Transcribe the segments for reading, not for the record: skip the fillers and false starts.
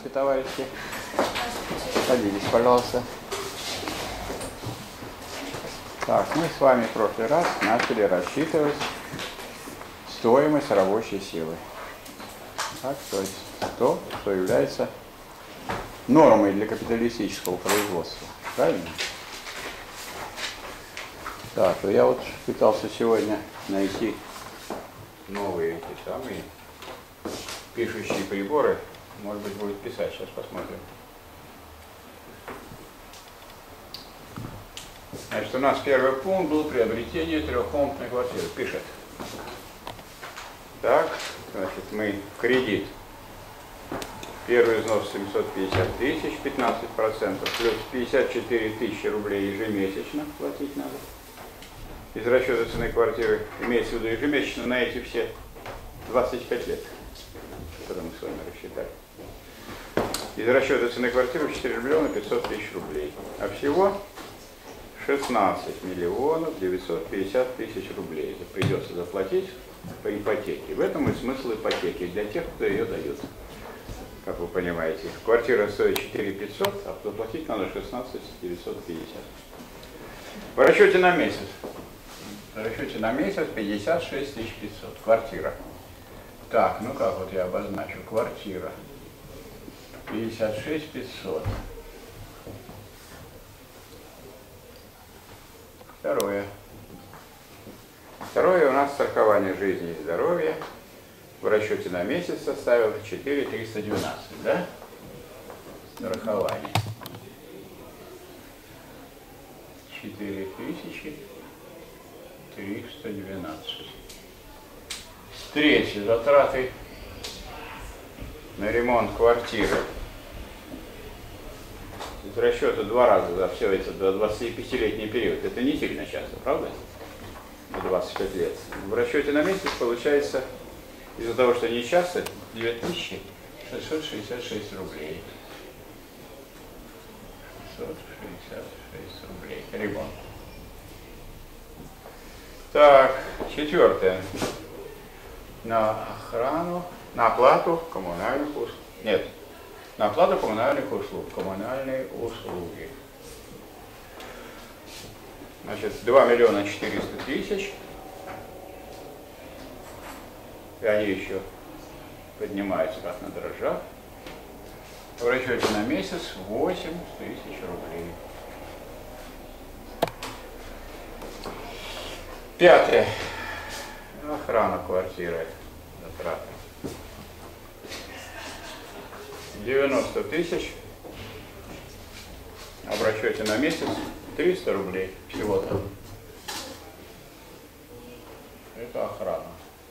Здравствуйте, товарищи. Садитесь, пожалуйста. Так, мы с вами в прошлый раз начали рассчитывать стоимость рабочей силы. Так, то есть то, что является нормой для капиталистического производства. Правильно? Так, то я вот пытался сегодня найти новые эти самые пишущие приборы. Может быть, будет писать. Сейчас посмотрим. Значит, у нас первый пункт был приобретение трехкомнатной квартиры. Пишет. Так, значит, мы в кредит. Первый взнос 750 тысяч, 15%, плюс 54 тысячи рублей ежемесячно платить надо. Из расчета цены квартиры имеется в виду ежемесячно на эти все 25 лет, которые мы с вами рассчитали. Из расчета цены квартиры 4 миллиона 500 тысяч рублей. А всего 16 миллионов 950 тысяч рублей. Это придется заплатить по ипотеке. В этом и смысл ипотеки для тех, кто ее дает. Как вы понимаете, квартира стоит 4 500, а заплатить надо 16 950. В расчете на месяц. В расчете на месяц 56 500. Квартира. Так, ну как вот я обозначу. Квартира. 56 500. Второе. Второе у нас страхование жизни и здоровья. В расчете на месяц составило 4 312, да? Страхование. 4 312. Третье. Затраты на ремонт квартиры. Из расчета 2 раза за все это 25-летний период. Это не сильно часто, правда? 25 лет. В расчете на месяц получается, из-за того, что не часто, 9666 рублей. 666 рублей. Ремонт. Так, четвертое. На охрану, на оплату коммунальных услуг. Нет, на оплату коммунальных услуг. Коммунальные услуги. Значит, 2 миллиона 400 тысяч. И они еще поднимаются как на дрожжах. В расчете на месяц 80 тысяч рублей. Пятое. Охрана квартиры. Затраты. 90 тысяч. А в расчете на месяц 300 рублей всего-то. Это охрана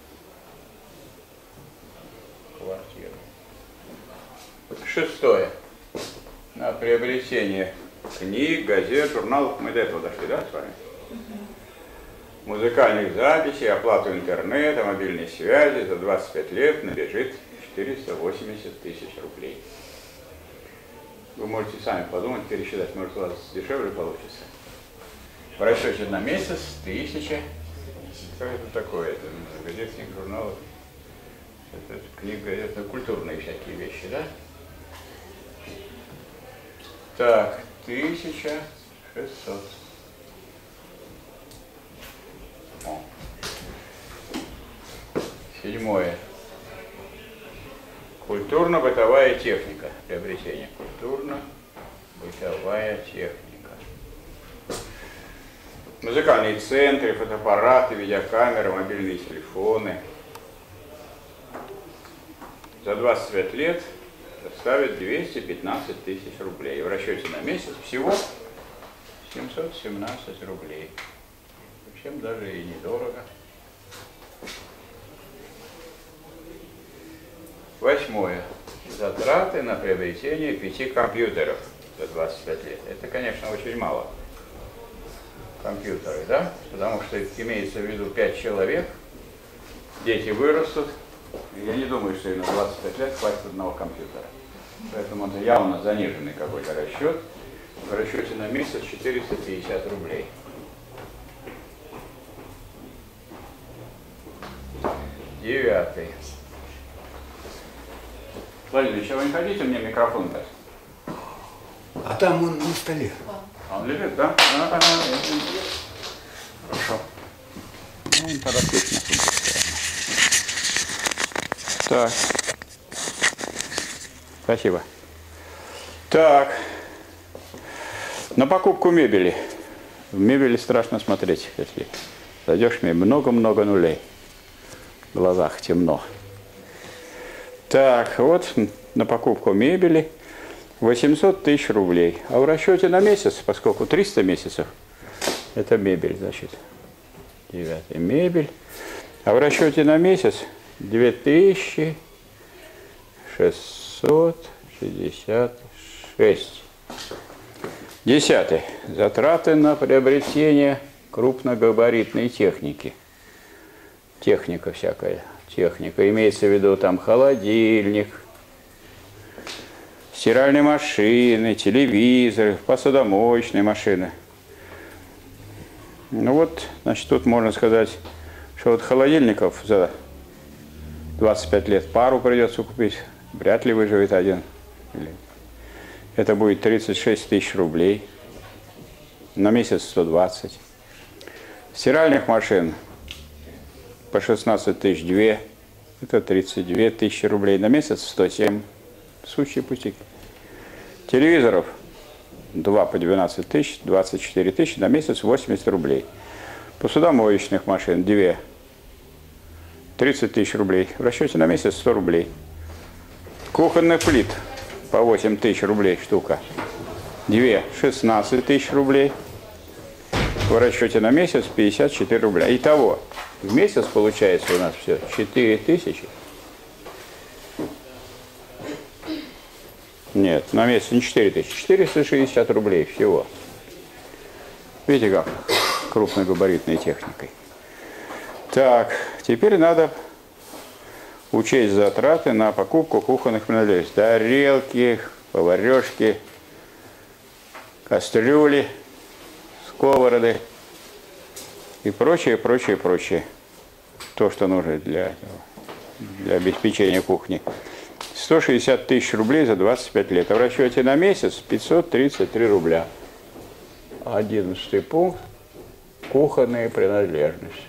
квартиры. Шестое. На приобретение книг, газет, журналов. Мы до этого дошли, да, с вами? Музыкальных записей, оплату интернета, мобильной связи за 25 лет набежит 480 тысяч рублей. Вы можете сами подумать, пересчитать, может у вас дешевле получится. В расчете на месяц 1000. Что это такое? Это газет, книг, журналов. Это книга, это культурные всякие вещи, да? Так, 1600. О. Седьмое. Культурно-бытовая техника. Приобретение. Культурно-бытовая техника. Музыкальные центры, фотоаппараты, видеокамеры, мобильные телефоны. За 25 лет составит 215 тысяч рублей. В расчете на месяц всего 717 рублей. В общем, даже и недорого. Восьмое. Затраты на приобретение 5 компьютеров за 25 лет. Это, конечно, очень мало. Компьютеры, да? Потому что имеется в виду 5 человек, дети вырастут. Я не думаю, что и на 25 лет хватит одного компьютера. Поэтому это явно заниженный какой-то расчет. В расчете на месяц 450 рублей. Девятый. Владимир, а вы не хотите мне микрофон дать? А там он на столе. Он лежит, да? Хорошо. Ну, он тогда петь на Так. Спасибо. Так. На покупку мебели. В мебели страшно смотреть, если зайдешь в мебель. Много-много нулей. В глазах темно. Так, вот на покупку мебели 800 тысяч рублей. А в расчете на месяц, поскольку 300 месяцев, это мебель, значит, 9 мебель. А в расчете на месяц 2666. 10. Затраты на приобретение крупногабаритной техники. Техника всякая. Техника. Имеется в виду там холодильник, стиральные машины, телевизоры, посудомоечные машины. Ну вот, значит, тут можно сказать, что вот холодильников за 25 лет пару придется купить. Вряд ли выживет один. Это будет 36 тысяч рублей. На месяц 120. Стиральных машин по 16 тысяч 2. Это 32 тысячи рублей. На месяц 107. Сущие пустяки. Телевизоров 2 по 12 тысяч, 24 тысячи. На месяц 80 рублей. Посудомоечных машин 2. 30 тысяч рублей. В расчете на месяц 100 рублей. Кухонных плит по 8 тысяч рублей штука. 2 16 тысяч рублей. В расчете на месяц 54 рубля. Итого, в месяц получается у нас все 4 тысячи. Нет, на месяц не 4 тысячи. 460 рублей всего. Видите как? Крупногабаритной техникой. Так, теперь надо учесть затраты на покупку кухонных принадлежностей. Тарелки, поварешки, кастрюли, сковороды и прочее, прочее, прочее. То, что нужно для обеспечения кухни. 160 тысяч рублей за 25 лет. А в расчете на месяц 533 рубля. 11 пункт. Кухонные принадлежности.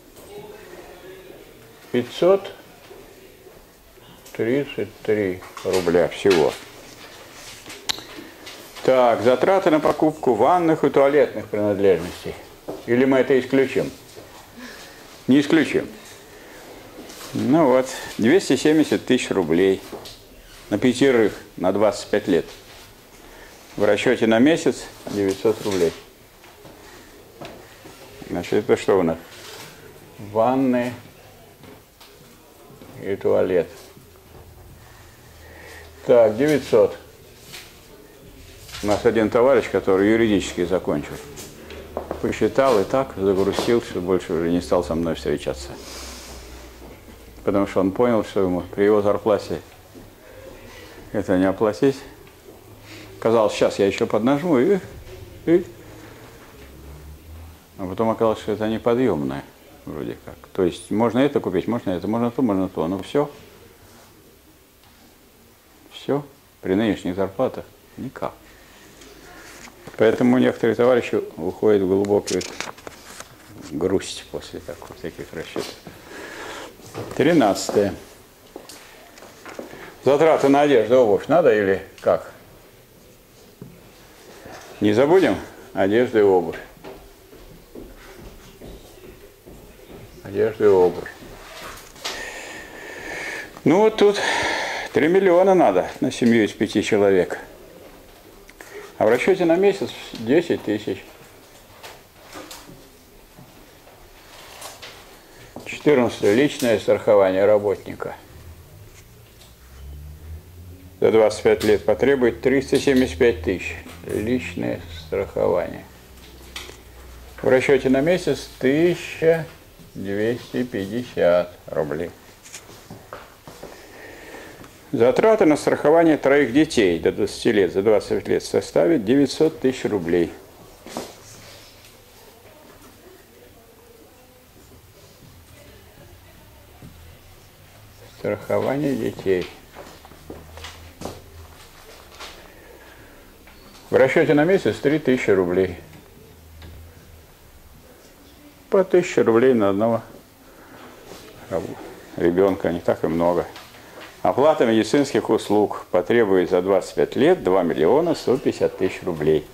533 рубля всего. Так, затраты на покупку ванных и туалетных принадлежностей. Или мы это исключим? Не исключим. Ну вот, 270 тысяч рублей на 5 на 25 лет. В расчете на месяц 900 рублей. Значит, это что у нас? Ванны и туалет. Так, 900. У нас один товарищ, который юридически закончил, посчитал и так загрустил, что больше уже не стал со мной встречаться. Потому что он понял, что ему при его зарплате это не оплатить. Казалось, сейчас я еще поднажму и... А потом оказалось, что это неподъемное вроде как. То есть можно это купить, можно это, можно то, можно то. Но все. Все. При нынешних зарплатах никак. Поэтому некоторые товарищи уходят в глубокую грусть после таких расчетов. 13. Затраты на одежду, обувь надо или как? Не забудем одежду и обувь. Одежду и обувь. Ну вот тут 3 миллиона надо на семью из 5 человек. А в расчете на месяц 10 тысяч. 14. Личное страхование работника. За 25 лет потребует 375 тысяч. Личное страхование. В расчете на месяц 1250 рублей. Затраты на страхование 3 детей до 20 лет, за 20 лет составит 900 тысяч рублей. Страхование детей. В расчете на месяц 3000 рублей. По 1000 рублей на одного ребенка, не так и много. Оплата медицинских услуг потребует за 25 лет 2 миллиона 150 тысяч рублей.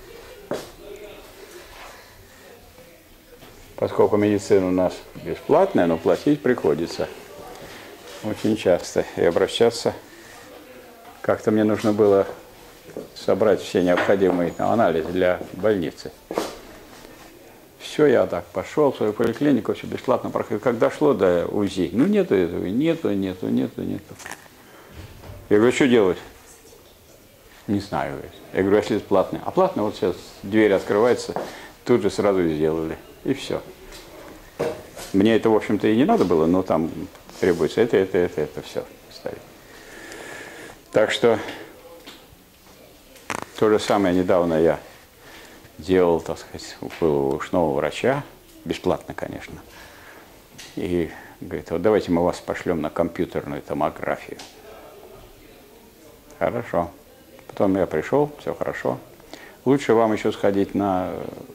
Поскольку медицина у нас бесплатная, но платить приходится очень часто. И обращаться, как-то мне нужно было собрать все необходимые анализы для больницы. Все, я так пошел в свою поликлинику, все бесплатно проходил. Как дошло до УЗИ, ну нету этого, нету. Я говорю, что делать? Не знаю. Я говорю, если это платное. А платно, вот сейчас дверь открывается, тут же сразу сделали. И все. Мне это, в общем-то, и не надо было, но там требуется это все ставить. Так что то же самое недавно я делал, так сказать, у ушного врача, бесплатно, конечно. И говорит, вот давайте мы вас пошлем на компьютерную томографию. Хорошо. Потом я пришел, все хорошо. Лучше вам еще сходить на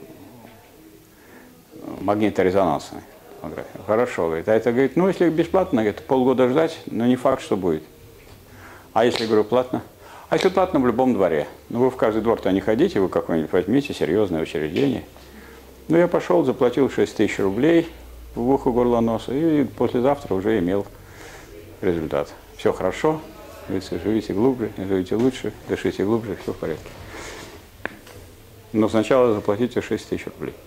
магниторезонансную томографию. Хорошо, говорит. А это, говорит, ну если бесплатно, говорит, полгода ждать, но не факт, что будет. А если, говорю, платно? А если платно, в любом дворе. Ну вы в каждый двор-то не ходите, вы какое-нибудь возьмите серьезное учреждение. Ну я пошел, заплатил 6000 рублей в ухо, горло, носа, и послезавтра уже имел результат. Все хорошо, живите глубже, живите лучше, дышите глубже, все в порядке. Но сначала заплатите 6000 рублей.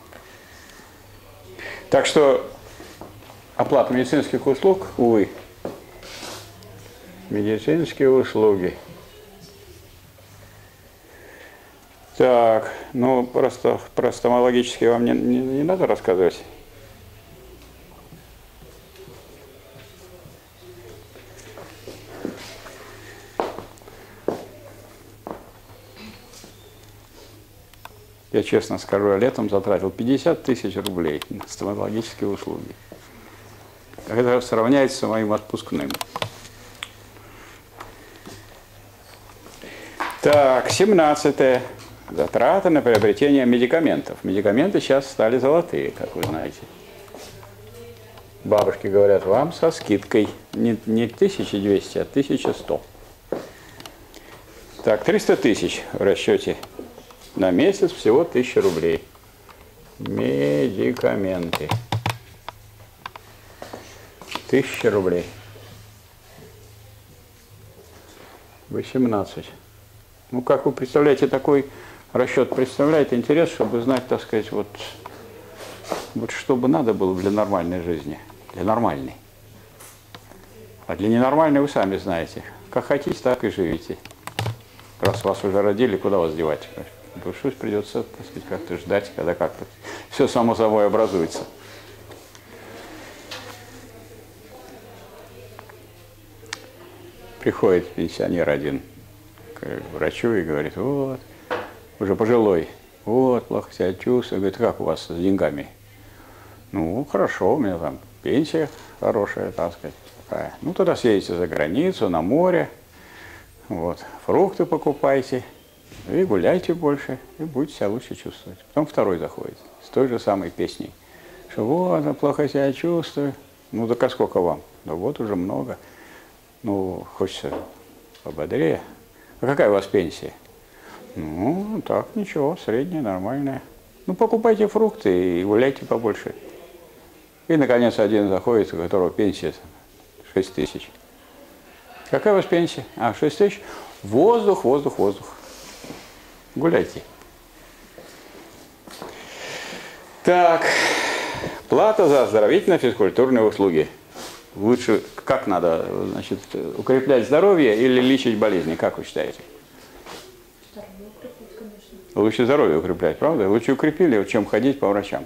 Так что оплата медицинских услуг, увы, медицинские услуги. Так, ну просто про стоматологические вам не надо рассказывать. Я честно скажу, я летом затратил 50 тысяч рублей на стоматологические услуги. Это сравняется с моим отпускным. Так, 17-е. Затраты на приобретение медикаментов. Медикаменты сейчас стали золотые, как вы знаете. Бабушки говорят, вам со скидкой не 1200, а 1100. Так, 300 тысяч в расчете на месяц, всего 1000 рублей. Медикаменты. 1000 рублей. 18. Ну, как вы представляете, такой расчет представляет интерес, чтобы знать, так сказать, вот что бы надо было для нормальной жизни, для нормальной. А для ненормальной вы сами знаете. Как хотите, так и живите. Раз вас уже родили, куда вас девать? Пришлось, придется, так сказать, как-то ждать, когда как-то все само собой образуется. Приходит пенсионер один к врачу и говорит, вот, уже пожилой, вот, плохо себя чувствую. Говорит, как у вас с деньгами? Ну, хорошо, у меня там пенсия хорошая, так сказать, такая. Ну, тогда съездите за границу, на море, вот, фрукты покупайте, и гуляйте больше, и будете себя лучше чувствовать. Потом второй заходит с той же самой песней, что вот, я плохо себя чувствую. Ну, так а сколько вам? Да вот уже много. Ну, хочется пободрее. А какая у вас пенсия? Ну, так, ничего, средняя, нормальная. Ну, покупайте фрукты и гуляйте побольше. И, наконец, один заходит, у которого пенсия 6 тысяч. Какая у вас пенсия? А, 6 тысяч? Воздух, воздух, воздух. Гуляйте. Так, плата за оздоровительно-физкультурные услуги. Лучше, как надо, значит, укреплять здоровье или лечить болезни, как вы считаете? Здоровье укреплять, конечно. Лучше здоровье укреплять, правда? Лучше укрепили, чем ходить по врачам.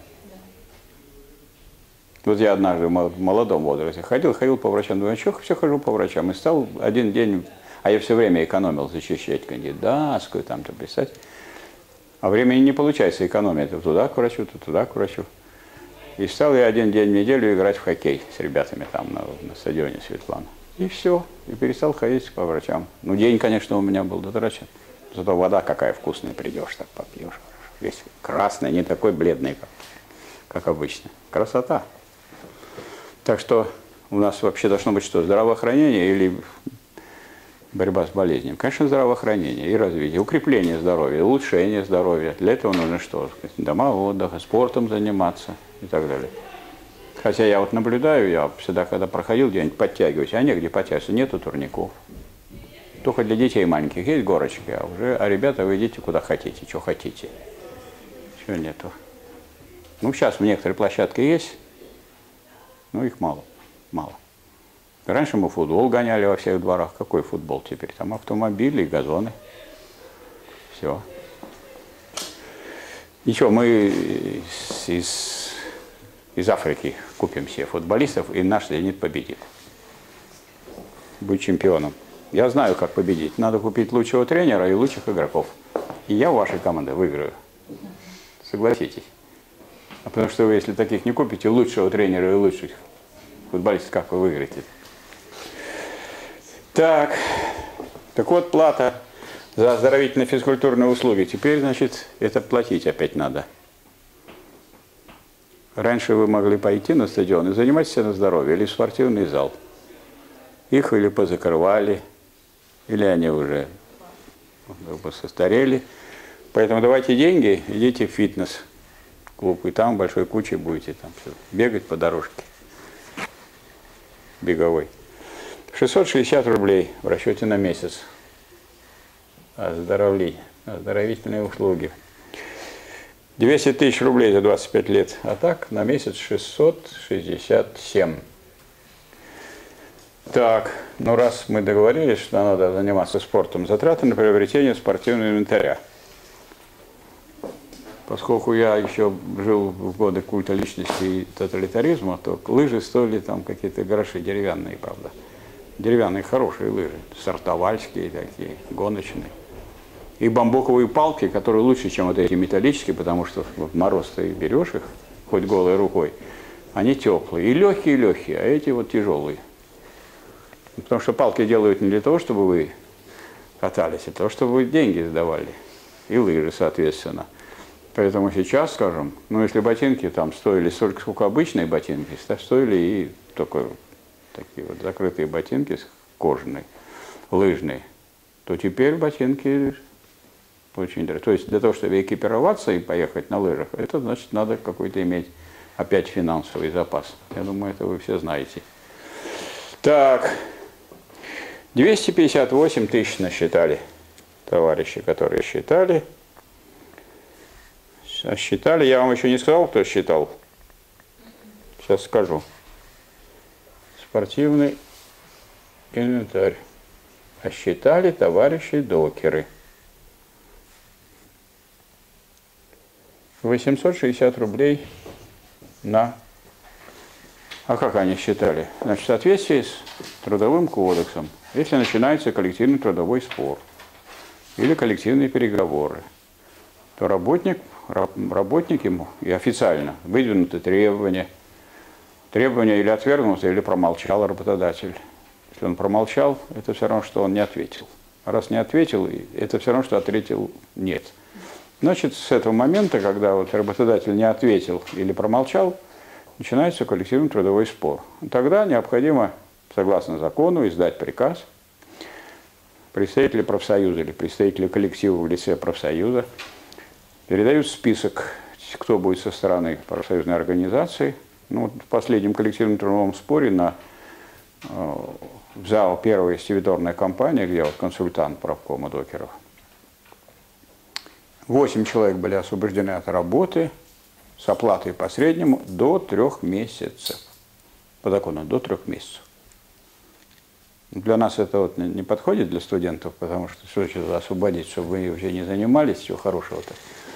Да. Вот я однажды в молодом возрасте ходил по врачам, думаю, что все хожу по врачам. И стал один день, а я все время экономил защищать кандидатскую, там-то писать. А времени не получается экономить, то туда к врачу, то туда к врачу. И стал я один день в неделю играть в хоккей с ребятами там на стадионе Светлана. И все. И перестал ходить по врачам. Ну, день, конечно, у меня был дотрачен. Зато вода какая вкусная, придешь, так попьешь. Весь красный, не такой бледный, как обычно. Красота. Так что у нас вообще должно быть что, здравоохранение или борьба с болезнями? Конечно, здравоохранение и развитие, укрепление здоровья, улучшение здоровья. Для этого нужно что? Дома отдыха, спортом заниматься и так далее. Хотя я вот наблюдаю, я всегда, когда проходил где-нибудь, подтягиваюсь, а негде подтягиваться, нету турников. Только для детей маленьких есть горочки, а ребята, вы идите куда хотите, что хотите. Чего нету. Ну, сейчас в некоторые площадки есть, но их мало. Раньше мы футбол гоняли во всех дворах. Какой футбол теперь? Там автомобили и газоны. Все. Ничего, мы из Африки купим себе футболистов, и наш «Зенит» победит. Будет чемпионом. Я знаю, как победить. Надо купить лучшего тренера и лучших игроков. И я у вашей команды выиграю. Согласитесь. А потому что вы, если таких не купите, лучшего тренера и лучших футболистов, как вы выиграете? Так вот, плата за оздоровительные физкультурные услуги. Теперь, значит, это платить опять надо. Раньше вы могли пойти на стадион и заниматься на здоровье, или в спортивный зал. Их или позакрывали, или они уже состарели. Поэтому давайте деньги, идите в фитнес-клуб, и там большой кучей будете там бегать по дорожке беговой. 660 рублей в расчете на месяц. Оздоровительные услуги. 200 тысяч рублей за 25 лет, а так на месяц 667. Так, ну раз мы договорились, что надо заниматься спортом, затраты на приобретение спортивного инвентаря. Поскольку я еще жил в годы культа личности и тоталитаризма, то лыжи стоили там какие-то гроши деревянные, правда. Деревянные хорошие лыжи, сартовальские такие, гоночные. И бамбуковые палки, которые лучше, чем вот эти металлические, потому что в мороз ты берешь их, хоть голой рукой, они теплые. И легкие, а эти вот тяжелые. Потому что палки делают не для того, чтобы вы катались, а для того, чтобы вы деньги сдавали. И лыжи, соответственно. Поэтому сейчас, скажем, ну если ботинки там стоили столько, сколько обычные ботинки, стоили и только такие вот закрытые ботинки кожаные, лыжные, то теперь ботинки очень дорогие. То есть для того, чтобы экипироваться и поехать на лыжах, это значит надо какой-то иметь опять финансовый запас. Я думаю, это вы все знаете. Так, 258 тысяч насчитали товарищи, которые считали. Считали, я вам еще не сказал, кто считал. Сейчас скажу. Спортивный инвентарь. А считали товарищи докеры. 860 рублей на... А как они считали? Значит, в соответствии с Трудовым кодексом, если начинается коллективный трудовой спор или коллективные переговоры, то работник ему и официально выдвинуты требования или отвергнуты, или промолчал работодатель. Если он промолчал, это все равно, что он не ответил. А раз не ответил, это все равно, что ответил нет. Значит, с этого момента, когда вот работодатель не ответил или промолчал, начинается коллективный трудовой спор. Тогда необходимо, согласно закону, издать приказ. Представители профсоюза или представители коллектива в лице профсоюза передают список, кто будет со стороны профсоюзной организации. Ну, в последнем коллективном трудовом споре в ЗАО «Первая стивидорная компания», где я вот консультант правкома докеров, 8 человек были освобождены от работы с оплатой по среднему до 3 месяцев. По закону до 3 месяцев. Для нас это вот не подходит, для студентов, потому что что значит освободить, чтобы вы уже не занимались, чего хорошего-то.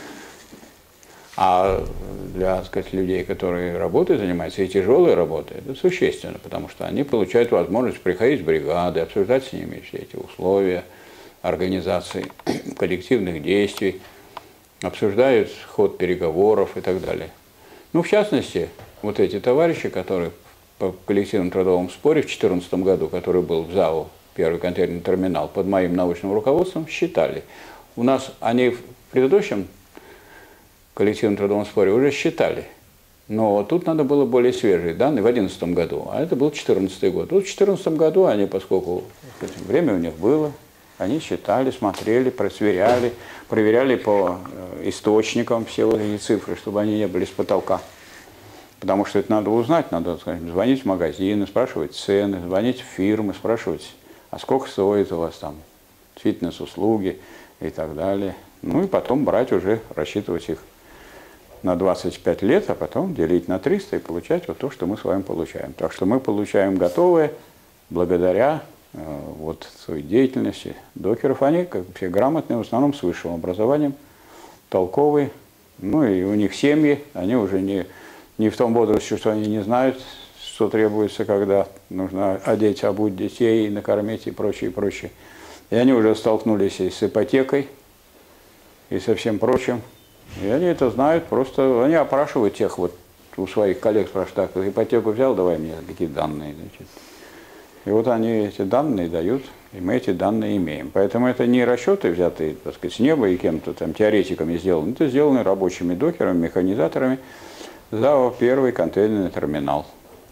А для, так сказать, людей, которые работой занимаются, и тяжелой работой, это существенно, потому что они получают возможность приходить в бригады, обсуждать с ними все эти условия организации коллективных действий, обсуждают ход переговоров и так далее. Ну, в частности, вот эти товарищи, которые по коллективному трудовому споре в 2014 году, который был в ЗАО, первый контейнерный терминал, под моим научным руководством, считали. У нас они в предыдущем коллективном трудовом споре уже считали. Но тут надо было более свежие данные в 2011 году, а это был 2014 год. Вот в 2014 году они, поскольку время у них было, они считали, смотрели, просверяли, проверяли по источникам все вот эти цифры, чтобы они не были с потолка. Потому что это надо узнать, надо, скажем, звонить в магазины, спрашивать цены, звонить в фирмы, спрашивать, а сколько стоит у вас там фитнес-услуги и так далее. Ну и потом брать уже, рассчитывать их на 25 лет, а потом делить на 300 и получать вот то, что мы с вами получаем. Так что мы получаем готовые благодаря вот своей деятельности докеров. Они, как все грамотные, в основном с высшим образованием, толковые. Ну и у них семьи, они уже не в том возрасте, что они не знают, что требуется, когда нужно одеть, обуть детей, накормить и прочее, и прочее. И они уже столкнулись и с ипотекой, и со всем прочим. И они это знают, просто они опрашивают тех вот у своих коллег, спрашивают, так, ипотеку взял, давай мне какие данные. Значит. И вот они эти данные дают, и мы эти данные имеем. Поэтому это не расчеты, взятые, так сказать, с неба и кем-то там теоретиками сделаны, это сделаны рабочими докерами, механизаторами за первый контейнерный терминал.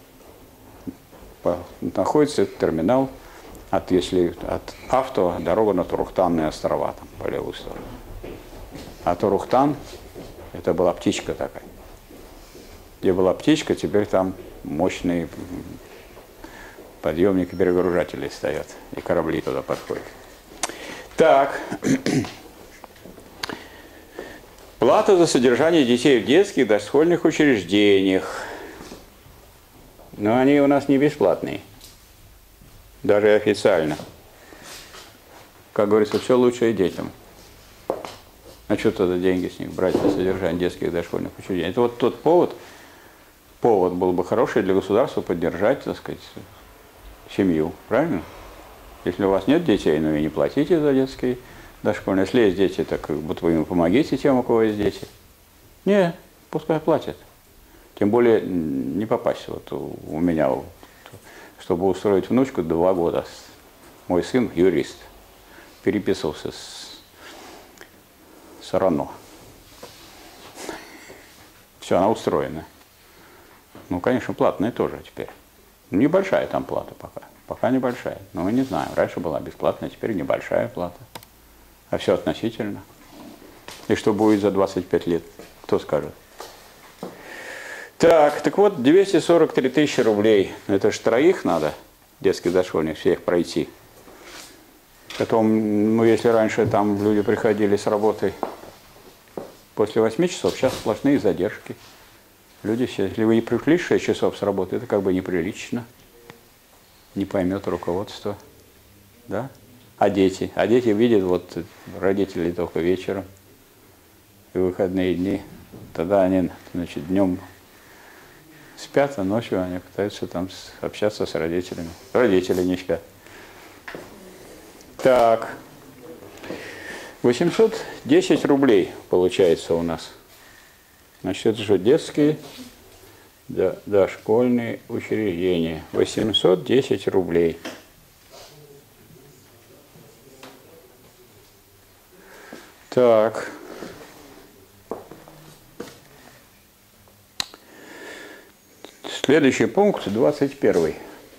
Находится этот терминал от авто дорога на Турухтанные острова, там, по левую сторону. А Турухтан, это была птичка такая. Где была птичка, теперь там мощные подъемники перегружателей стоят, и корабли туда подходят. Так. Плата за содержание детей в детских дошкольных учреждениях. Но они у нас не бесплатные. Даже официально. Как говорится, все лучшее детям. А что тогда деньги с них брать на содержание детских дошкольных учреждений? Это вот тот повод был бы хороший для государства поддержать, так сказать, семью. Правильно? Если у вас нет детей, ну и не платите за детские дошкольные. Если есть дети, так вот вы им помогите тем, у кого есть дети. Не, пускай платят. Тем более не попасть. Вот у меня, чтобы устроить внучку, 2 года. Мой сын юрист. Переписывался с РАНО. Все, она устроена. Ну, конечно, платная тоже теперь. Небольшая там плата пока. Пока небольшая. Но мы не знаем. Раньше была бесплатная, теперь небольшая плата. А все относительно. И что будет за 25 лет? Кто скажет? Так вот, 243 тысячи рублей. Это ж троих надо, детских дошкольных, всех пройти. Потом, ну, если раньше там люди приходили с работы после 8 часов, сейчас сплошные задержки. Люди, если вы не пришли 6 часов с работы, это как бы неприлично. Не поймет руководство. Да? А дети? А дети видят вот родителей только вечером и выходные дни. Тогда они, значит, днем спят, а ночью они пытаются там общаться с родителями. Родители не спят. Так. 810 рублей получается у нас. Значит, это же детские, дошкольные учреждения. 810 рублей. Так. Следующий пункт, 21.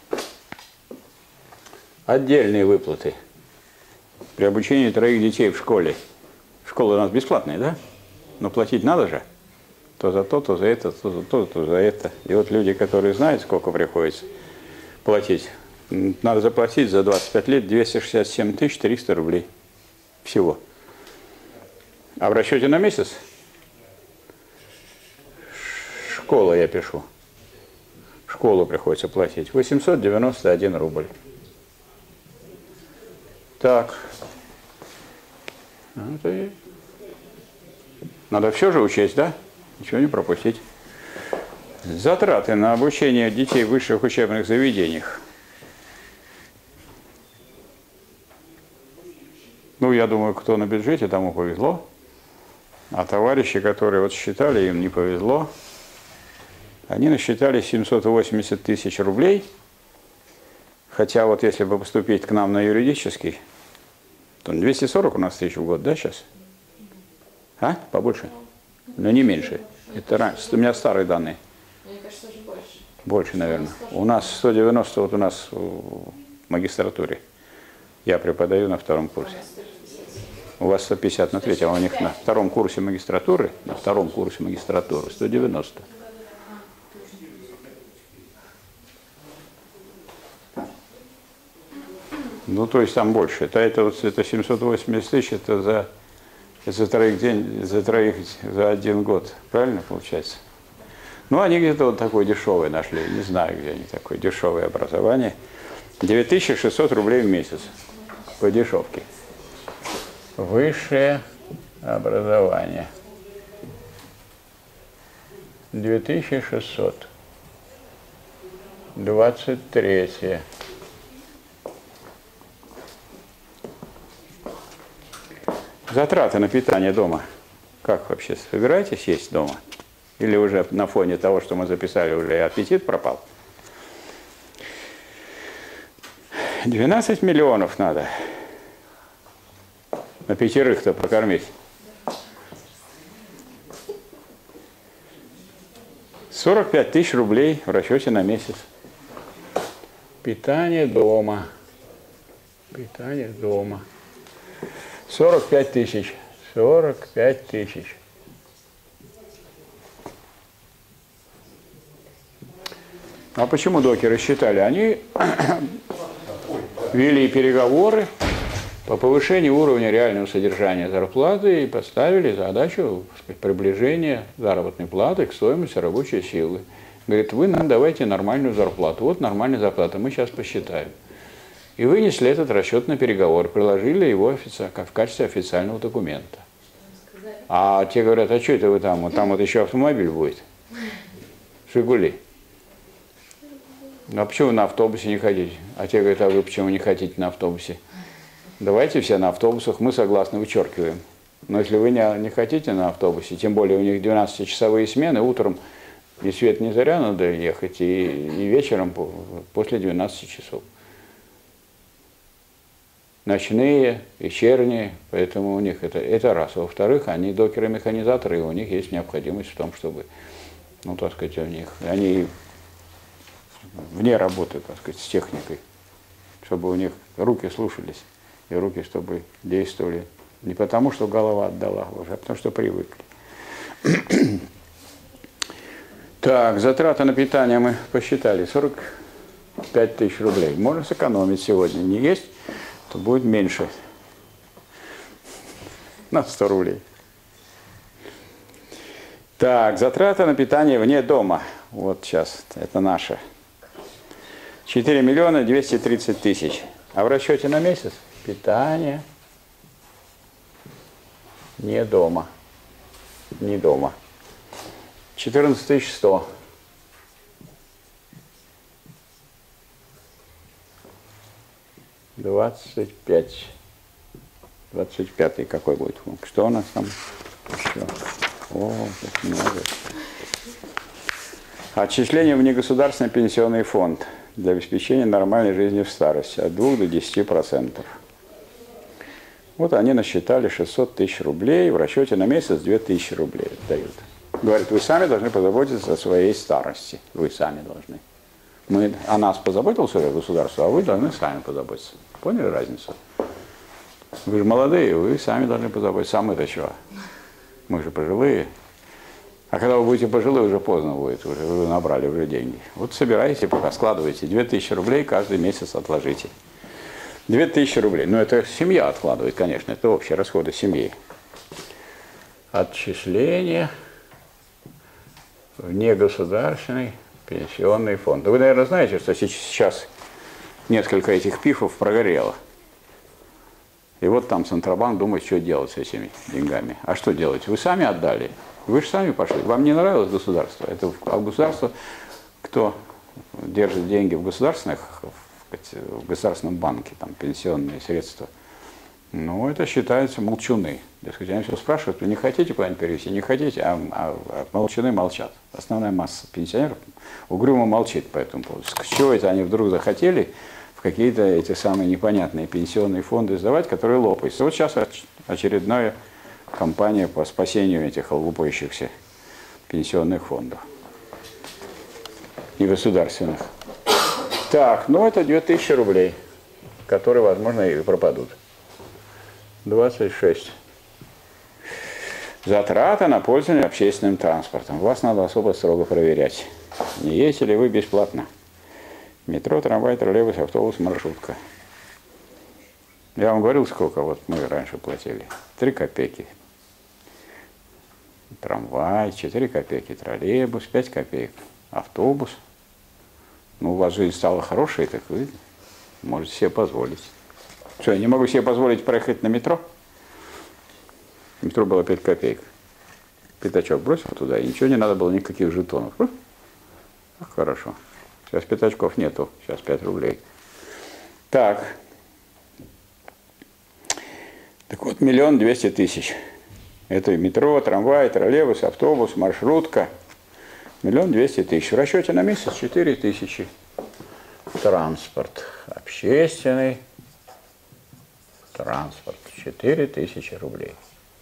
Отдельные выплаты при обучении 3 детей в школе. Школа у нас бесплатная, да? Но платить надо же. То за то, то за это, то за то, то за это. И вот люди, которые знают, сколько приходится платить, надо заплатить за 25 лет 267 300 рублей. Всего. А в расчете на месяц? Школа я пишу. Школу приходится платить. 891 рубль. Так. Надо все же учесть, да? Ничего не пропустить. Затраты на обучение детей в высших учебных заведениях. Ну, я думаю, кто на бюджете, тому повезло. А товарищи, которые вот считали, им не повезло. Они насчитали 780 тысяч рублей. Хотя вот если бы поступить к нам на юридический, 240 у нас тысяч в год, да, сейчас? А? Побольше? Но не меньше. Это раньше. У меня старые данные. Мне кажется, уже больше. Больше, наверное. У нас 190, вот у нас в магистратуре. Я преподаю на втором курсе. У вас 150 на третьем, а у них на втором курсе магистратуры, 190. Ну, то есть там больше. Это 780 тысяч, это за троих за один год. Правильно получается? Ну, они где-то вот такое дешевое нашли. Не знаю, где они такое дешевое образование. 9600 рублей в месяц по дешевке. Высшее образование. 2600. 23. Затраты на питание дома. Как вообще? Собираетесь есть дома? Или уже на фоне того, что мы записали, уже и аппетит пропал? 12 миллионов надо. На 5-то прокормить. 45 тысяч рублей в расчете на месяц. Питание дома. Питание дома. 45 тысяч. 45 тысяч. А почему докеры считали? Они вели переговоры по повышению уровня реального содержания зарплаты и поставили задачу, так сказать, приближения заработной платы к стоимости рабочей силы. Говорит, вы нам давайте нормальную зарплату. Вот нормальная зарплата, мы сейчас посчитаем. И вынесли этот расчет на переговор, приложили его как в качестве официального документа. А те говорят, а что это вы там? Вот там вот еще автомобиль будет. «Жигули». А почему вы на автобусе не хотите? А те говорят, а вы почему не хотите на автобусе? Давайте все на автобусах, мы согласны, вычеркиваем. Но если вы не хотите на автобусе, тем более у них 12-часовые смены, утром ни свет ни заря надо ехать, и вечером после 12 часов. Ночные, вечерние, поэтому у них это раз. Во-вторых, они докеры-механизаторы, и у них есть необходимость в том, чтобы, ну, так сказать, они вне работы, так сказать, с техникой, чтобы у них руки слушались, и руки, чтобы действовали не потому, что голова отдала уже, а потому, что привыкли. Так, затраты на питание мы посчитали, 45 тысяч рублей. Можно сэкономить сегодня, не есть, то будет меньше, на 100 рублей. Так, затраты на питание вне дома, вот сейчас, это наше. 4 миллиона 230 тысяч. А в расчете на месяц питание не дома. Не дома. 14 100. Двадцать 25-й какой будет? Что у нас там еще? О, как много. Отчисление в негосударственный пенсионный фонд для обеспечения нормальной жизни в старости от 2 до 10%. Вот они насчитали 600 тысяч рублей, в расчете на месяц 2000 рублей дают. Говорят, вы сами должны позаботиться о своей старости. Вы сами должны. Мы о нас позаботилось уже государство, а вы должны сами позаботиться. Поняли разницу? Вы же молодые, вы сами должны позаботиться. А мы-то чего? Мы же пожилые. А когда вы будете пожилые, уже поздно будет, уже вы набрали уже деньги. Вот собирайте, пока складывайте. 2000 рублей каждый месяц отложите. 2000 рублей. Ну, это семья откладывает, конечно, это общие расходы семьи. Отчисление в негосударственный пенсионный фонд. Вы, наверное, знаете, что сейчас несколько этих пифов прогорело. И вот там Центробанк думает, что делать с этими деньгами. А что делать? Вы сами отдали. Вы же сами пошли. Вам не нравилось государство? Это государство, кто держит деньги в государственном банке, там, пенсионные средства, ну, это считается молчуны. Они все спрашивают, вы не хотите куда-нибудь перевести? Не хотите, а молчуны молчат. Основная масса пенсионеров угрюмо молчит по этому поводу. С чего это они вдруг захотели в какие-то эти самые непонятные пенсионные фонды сдавать, которые лопаются. Вот сейчас очередная кампания по спасению этих лопающихся пенсионных фондов и государственных. Так, ну это 2000 рублей, которые, возможно, и пропадут. 26. Затрата на пользование общественным транспортом. Вас надо особо строго проверять. Не ездите ли вы бесплатно? Метро, трамвай, троллейбус, автобус, маршрутка. Я вам говорил, сколько вот мы раньше платили. 3 копейки. Трамвай, 4 копейки, троллейбус, 5 копеек. Автобус. Ну, у вас жизнь стала хорошей, так вы можете себе позволить. Что, я не могу себе позволить проехать на метро? Метро было 5 копеек. Пятачок бросил туда, и ничего не надо было, никаких жетонов. Хорошо. Сейчас пятачков нету, сейчас 5 рублей. Так. Так вот, 1 200 000. Это метро, трамвай, троллейбус, автобус, маршрутка. 1 200 000. В расчете на месяц 4000. Транспорт. Общественный транспорт. 4000 рублей.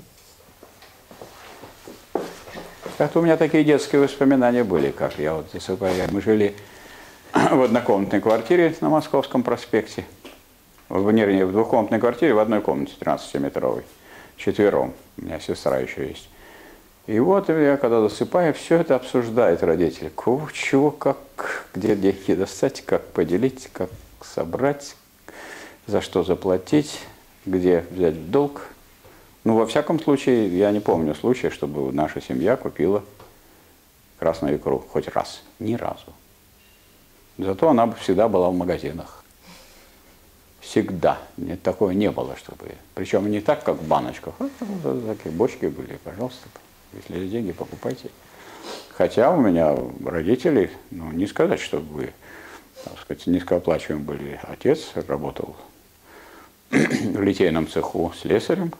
Как-то у меня такие детские воспоминания были, как я вот засыпаю. Мы жили в однокомнатной квартире на Московском проспекте. Вернее, в двухкомнатной квартире в одной комнате 13-метровой. 4. У меня сестра еще есть. И вот я, когда засыпаю, все это обсуждают родители. Чего, как, где деньги достать, как поделить, как собрать, за что заплатить, где взять в долг. Ну, во всяком случае, я не помню случая, чтобы наша семья купила красную икру хоть раз. Ни разу. Зато она всегда была в магазинах. Всегда. Нет, такого не было, чтобы... Причем не так, как в баночках. Такие бочки были, пожалуйста. Если есть деньги, покупайте. Хотя у меня родители, ну, не сказать, чтобы, так сказать, низкооплачиваемые были. Отец работал в литейном цеху слесарем,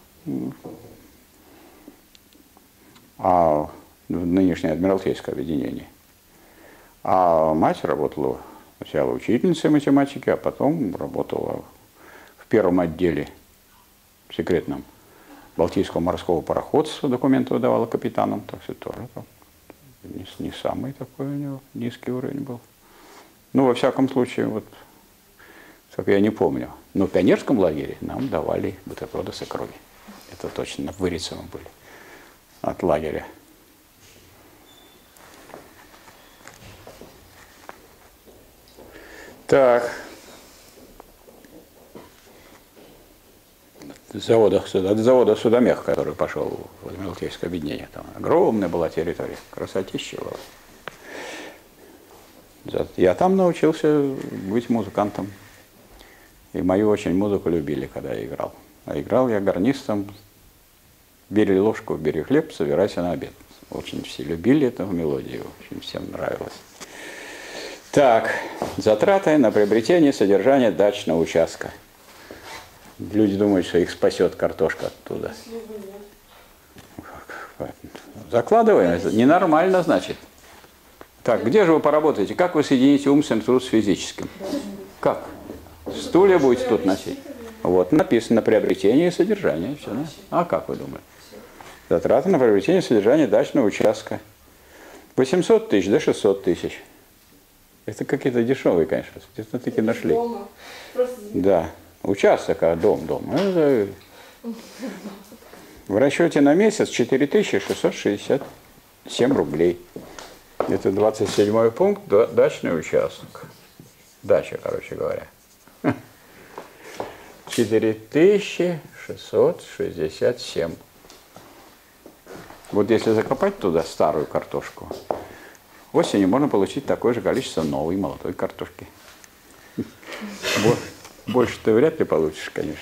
а в нынешнее Адмиралтейское объединение. А мать работала сначала учительницей математики, а потом работала в первом отделе секретном Балтийского морского пароходства, документы выдавала капитанам, так что тоже не самый такой у него низкий уровень был. Ну, во всяком случае, вот, только я не помню. Но в пионерском лагере нам давали бутерброды с икрой. Это точно, в Вырицево были от лагеря. Так. От завода «Судомех», который пошел в Адмиралтейское объединение. Там огромная была территория, красотища была. Я там научился быть музыкантом. И мою очень музыку любили, когда я играл. А играл я гарнистом. Бери ложку, бери хлеб, собирайся на обед. Очень все любили эту мелодию, очень всем нравилось. Так, затраты на приобретение содержания дачного участка. Люди думают, что их спасет картошка оттуда. Закладываем, это ненормально, значит. Так, где же вы поработаете? Как вы соедините умственный труд с физическим? Как? Стулья будете тут носить? Вот, написано приобретение и содержание. Все, да? А как вы думаете? Затраты на приобретение и содержание дачного участка. 800 000 до 600 000. Это какие-то дешевые, конечно. Где-то таки нашли. Да. Участок, а дом. Это... В расчете на месяц 4667 рублей. Это 27-й пункт, дачный участок. Дача, короче говоря. 4667. Вот если закопать туда старую картошку, осенью можно получить такое же количество новой молодой картошки. Больше ты вряд ли получишь, конечно.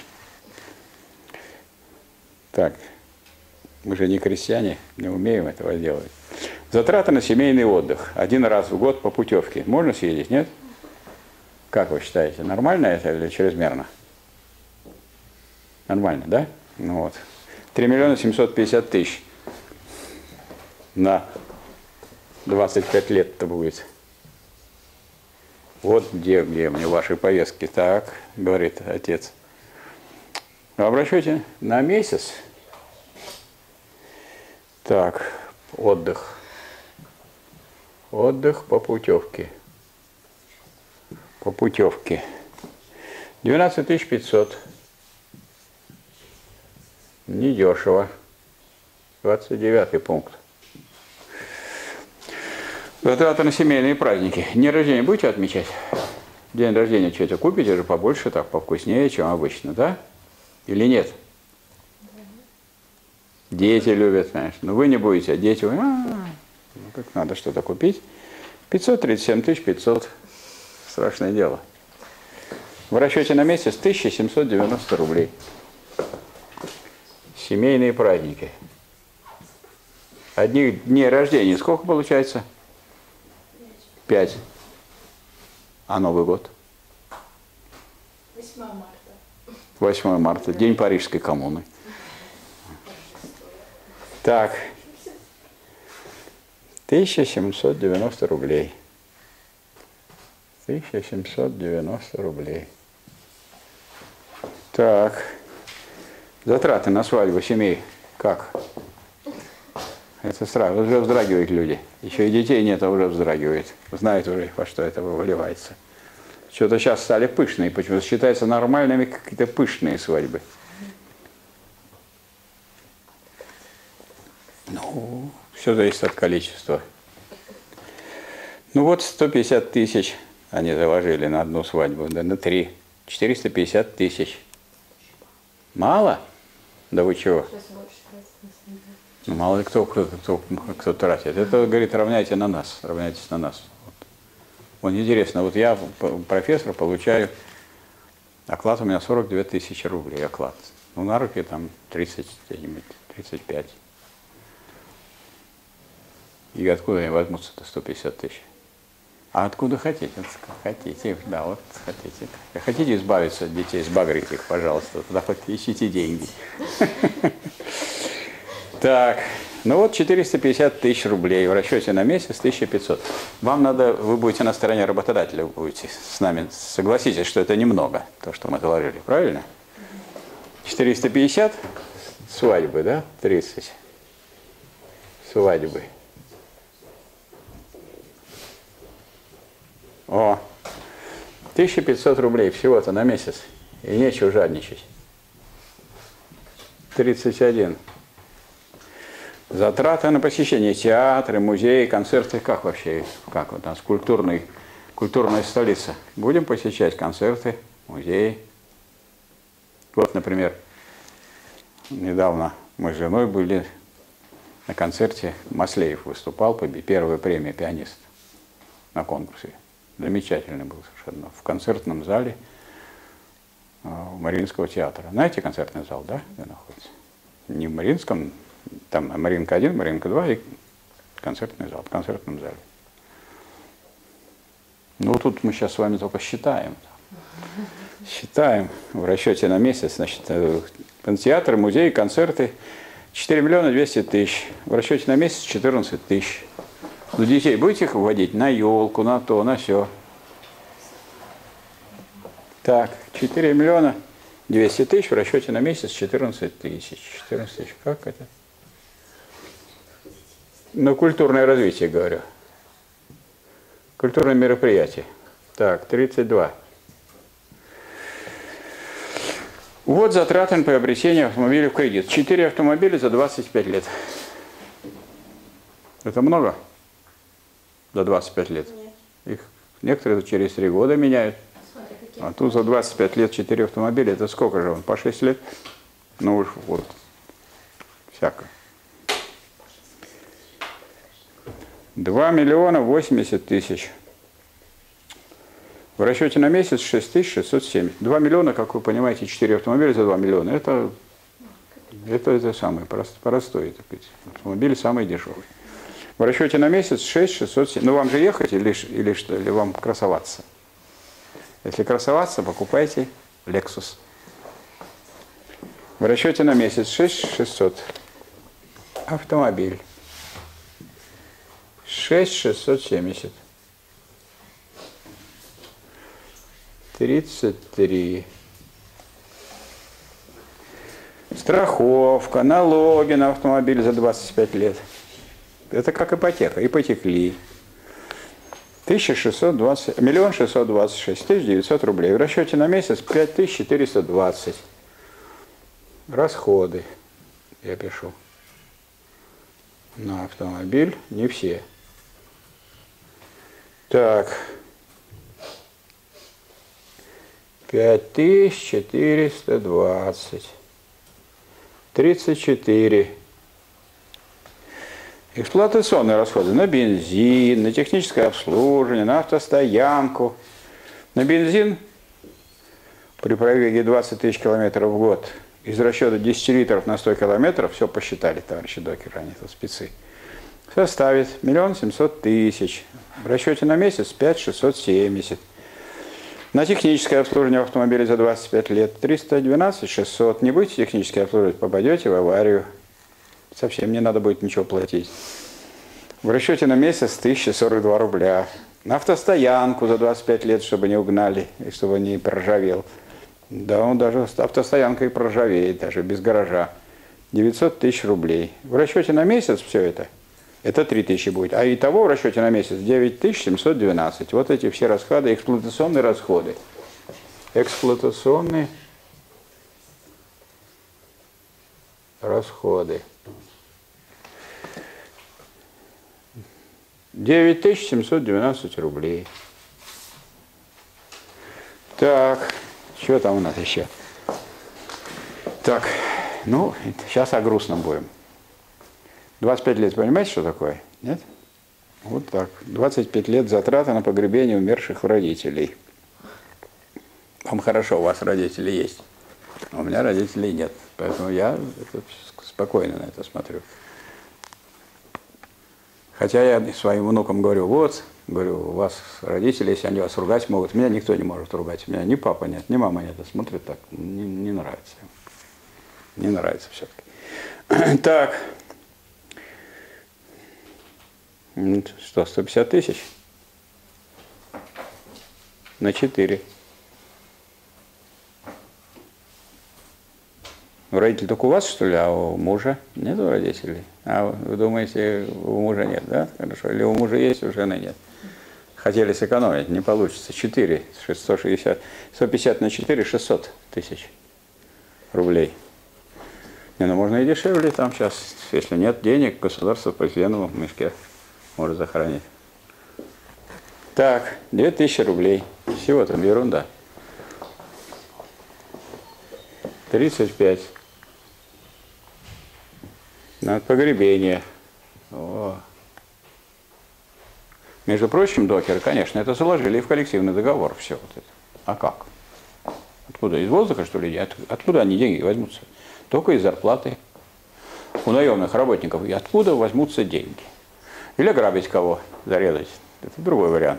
Так, мы же не крестьяне, не умеем этого делать. Затраты на семейный отдых. 1 раз в год по путевке. Можно съездить, нет? Как вы считаете, нормально это или чрезмерно? Нормально, да? Ну вот. 3 750 000 на 25 лет это будет. Вот где мне ваши повестки. Так, говорит отец. А в расчете на месяц. Так, отдых. Отдых по путевке. По путевке. 12 500. Недешево. 29 пункт. Затраты на семейные праздники. День рождения будете отмечать? День рождения что-то купите же побольше, так повкуснее, чем обычно, да? Или нет? Дети любят, знаешь. Но вы не будете, а дети, ну как надо что-то купить. 537 500. Страшное дело. В расчете на месяц 1790 рублей. Семейные праздники. Одних дней рождения сколько получается? 5. А Новый год? 8 марта. 8 марта. День Парижской коммуны. Так. 1790 рублей. 1790 рублей. Так. Затраты на свадьбу семей как? Это сразу уже вздрагивают люди. Еще и детей нет, а уже вздрагивает. Знают уже, во что это выливается. Что-то сейчас стали пышные, почему-то считается нормальными какие-то пышные свадьбы. Ну, все зависит от количества. Ну вот 150 тысяч они заложили на одну свадьбу, да на 3. 450 тысяч. Мало? Да вы чего? Ну, мало ли кто тратит. Это, говорит, равняйте на нас, равняйтесь на нас. Вот интересно, вот я, профессор, получаю, оклад у меня 42 тысячи рублей, оклад. Ну, на руки там 35. И откуда они возьмутся-то 150 тысяч? А откуда хотите? Хотите, да, вот хотите. Хотите избавиться от детей, сбагрите их, пожалуйста, тогда хоть ищите деньги. Так, ну вот 450 тысяч рублей, в расчете на месяц 1500. Вам надо, вы будете на стороне работодателя, будете с нами, согласитесь, что это немного, то, что мы заложили, правильно? 450 свадьбы, да, 30 свадьбы. О, 1500 рублей всего-то на месяц, и нечего жадничать. 31. Затраты на посещение театры, музеи, концерты. Как вообще? Как у нас культурная столица. Будем посещать концерты, музеи. Вот, например, недавно мы с женой были на концерте. Маслеев выступал, первая премия пианист на конкурсе. Замечательный был совершенно. В концертном зале Мариинского театра. Знаете концертный зал, да, где находится? Не в Мариинском, там Маринка 1, Маринка 2 и концертный зал, в концертном зале. Ну, тут мы сейчас с вами только считаем. Считаем в расчете на месяц, значит, театры, музеи, концерты 4 миллиона 200 тысяч. В расчете на месяц 14 тысяч. Ну, детей будете их вводить на елку, на то, на все. Так, 4 миллиона 200 тысяч в расчете на месяц 14 тысяч. 14 тысяч, как это? Ну, культурное развитие, говорю. Культурное мероприятие. Так, 32. Вот затраты на приобретение автомобиля в кредит. 4 автомобиля за 25 лет. Это много? За 25 лет? Нет. Их некоторые через 3 года меняют. Смотри, какие А тут за 25 лет 4 автомобиля, это сколько же он? По 6 лет? Ну уж вот, всяко. 2 миллиона 80 тысяч. В расчете на месяц 6670. 2 миллиона, как вы понимаете, 4 автомобиля за 2 миллиона. Это самый простой, так сказать. Автомобиль самый дешевый. В расчете на месяц 6670. Ну вам же ехать или что? Или вам красоваться? Если красоваться, покупайте Lexus. В расчете на месяц 6600. Автомобиль. 6670. 33. Страховка, налоги на автомобиль за 25 лет. Это как ипотека. И потекли. 1 626 900 рублей. В расчете на месяц 5420. Расходы. Я пишу. На автомобиль. Не все. Так. 5420. 34. Эксплуатационные расходы на бензин, на техническое обслуживание, на автостоянку. На бензин при пробеге 20 тысяч километров в год из расчета 10 литров на 100 километров, все посчитали, товарищи докеры, они тут спецы, составит 1 700 000. В расчете на месяц 5670. На техническое обслуживание автомобиля за 25 лет 312 600. Не будете технически обслуживать, попадете в аварию. Совсем не надо будет ничего платить. В расчете на месяц 1042 рубля. На автостоянку за 25 лет, чтобы не угнали и чтобы не проржавел. Да, он даже автостоянка и проржавеет, даже без гаража. 900 000 рублей. В расчете на месяц все это 3000 будет. А итого в расчете на месяц 9712. Вот эти все расходы, эксплуатационные расходы. Эксплуатационные расходы. 9712 рублей. Так, что там у нас еще? Так, ну, сейчас о грустном будем. 25 лет, понимаете, что такое? Нет? Вот так. 25 лет затраты на погребение умерших родителей. Вам хорошо, у вас родители есть. А у меня родителей нет. Поэтому я спокойно на это смотрю. Хотя я своим внукам говорю, вот, говорю, у вас родители, если они вас ругать могут, меня никто не может ругать. У меня ни папа нет, ни мама нет. Смотрят так, не нравится. Не нравится все-таки. Так. Что, 150 000? На 4. Родители только у вас, что ли, а у мужа нет родителей? А вы думаете, у мужа нет, да? Хорошо. Или у мужа есть, у жены нет? Хотели сэкономить, не получится. 4, 150 на 4, 600 000 рублей. Не, ну можно и дешевле там сейчас. Если нет денег, государство по феновому мешке может захоронить. Так, 2000 рублей. Всего там ерунда. 35. На погребение. О. Между прочим, докеры, конечно, это заложили в коллективный договор. Все вот это. А как? Откуда? Из воздуха, что ли? Откуда они деньги возьмутся? Только из зарплаты. У наемных работников. И откуда возьмутся деньги? Или ограбить кого? Зарезать. Это другой вариант.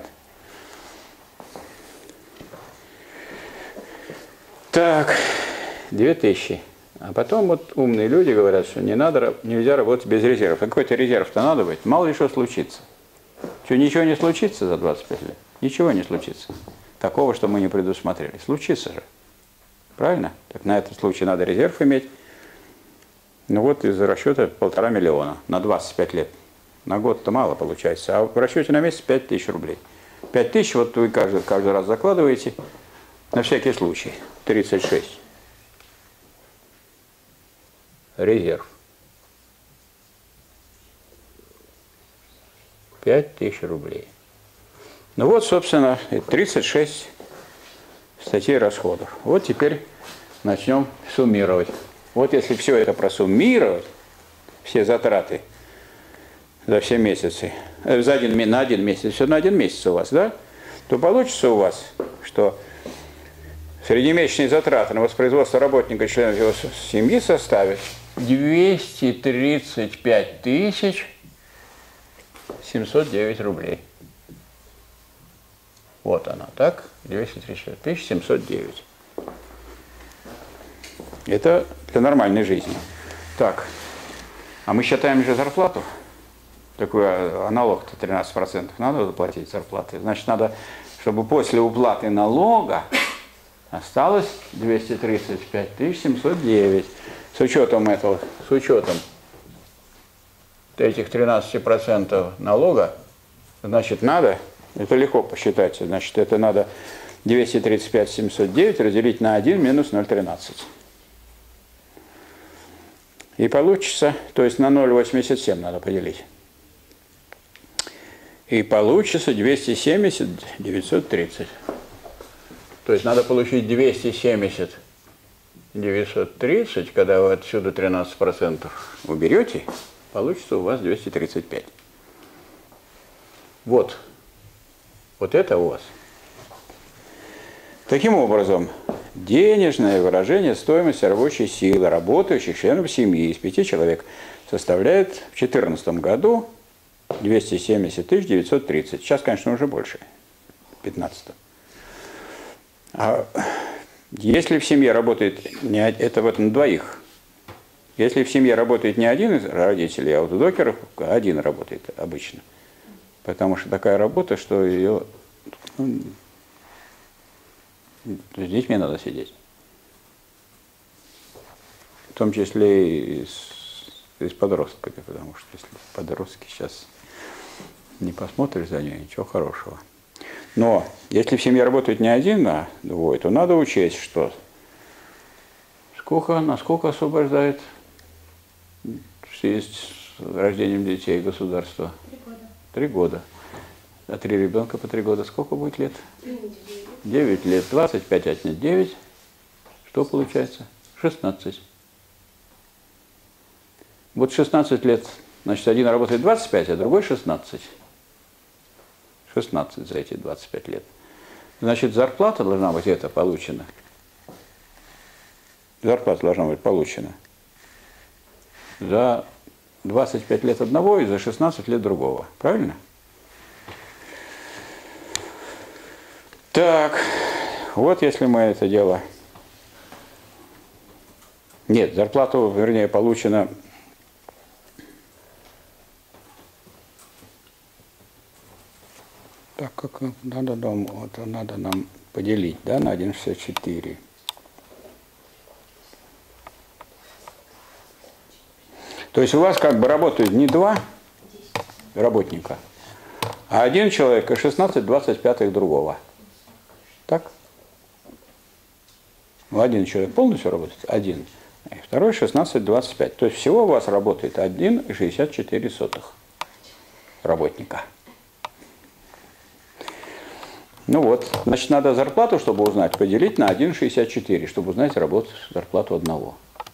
Так, 2000. А потом вот умные люди говорят, что нельзя работать без резервов. А какой-то резерв-то надо быть. Мало ли что случится. Что, ничего не случится за 25 лет? Ничего не случится. Такого, что мы не предусмотрели. Случится же. Правильно? Так на этот случай надо резерв иметь. Ну вот из расчета 1,5 миллиона на 25 лет. На год-то мало получается. А в расчете на месяц 5000 рублей. 5000 вот вы каждый раз закладываете на всякий случай. 36. Резерв. 5000 рублей. Ну вот, собственно, 36 статей расходов. Вот теперь начнем суммировать. Вот если все это просуммировать, все затраты за все месяцы, на один месяц, все на один месяц у вас, да, то получится у вас, что среднемесячные затраты на воспроизводство работника и членов его семьи составят 235 709 рублей. Вот она, так? 235 709. Это для нормальной жизни. Так, а мы считаем же зарплату. Такой налог-то 13% надо заплатить зарплаты. Значит, надо, чтобы после уплаты налога Осталось 235 709. С учетом этого, с учетом этих 13% налога, значит, надо, это легко посчитать, значит, это надо 235 709 разделить на 1 минус 0,13. И получится, то есть на 0,87 надо поделить. И получится 270 930. То есть надо получить 270 930, когда вы отсюда 13% уберете, получится у вас 235. Вот. Вот это у вас. Таким образом, денежное выражение стоимости рабочей силы работающих членов семьи из 5 человек составляет в 2014 году 270 930. Сейчас, конечно, уже больше. 15. А если в семье работает, не, это вот на двоих, если в семье работает не один из родителей, а вот у докеров один работает обычно. Потому что такая работа, что ее с детьми надо сидеть. В том числе и с подростками, потому что если подростки сейчас не посмотришь за ними, ничего хорошего. Но если в семье работает не один, а двое, то надо учесть, что насколько освобождает в связи с рождением детей государство? 3 года. 3 года. А 3 ребенка по 3 года сколько будет лет? 9 лет. 25 отнять 9. Что получается? 16. Вот 16 лет, значит, один работает 25, а другой 16. 16 за эти 25 лет. Значит, зарплата должна быть эта получена. Зарплата должна быть получена за 25 лет одного и за 16 лет другого. Правильно? Так, вот если мы это дело... Нет, зарплату, вернее, получена... Так как надо нам поделить, да, на 1,64. То есть у вас как бы работают не 2 работника, а один человек и 16/25 другого. Так? Ну, один человек полностью работает, один, и второй 16/25. То есть всего у вас работает 1,64 работника. Ну вот, значит, надо зарплату, чтобы узнать, поделить на 1,64, чтобы узнать зарплату одного.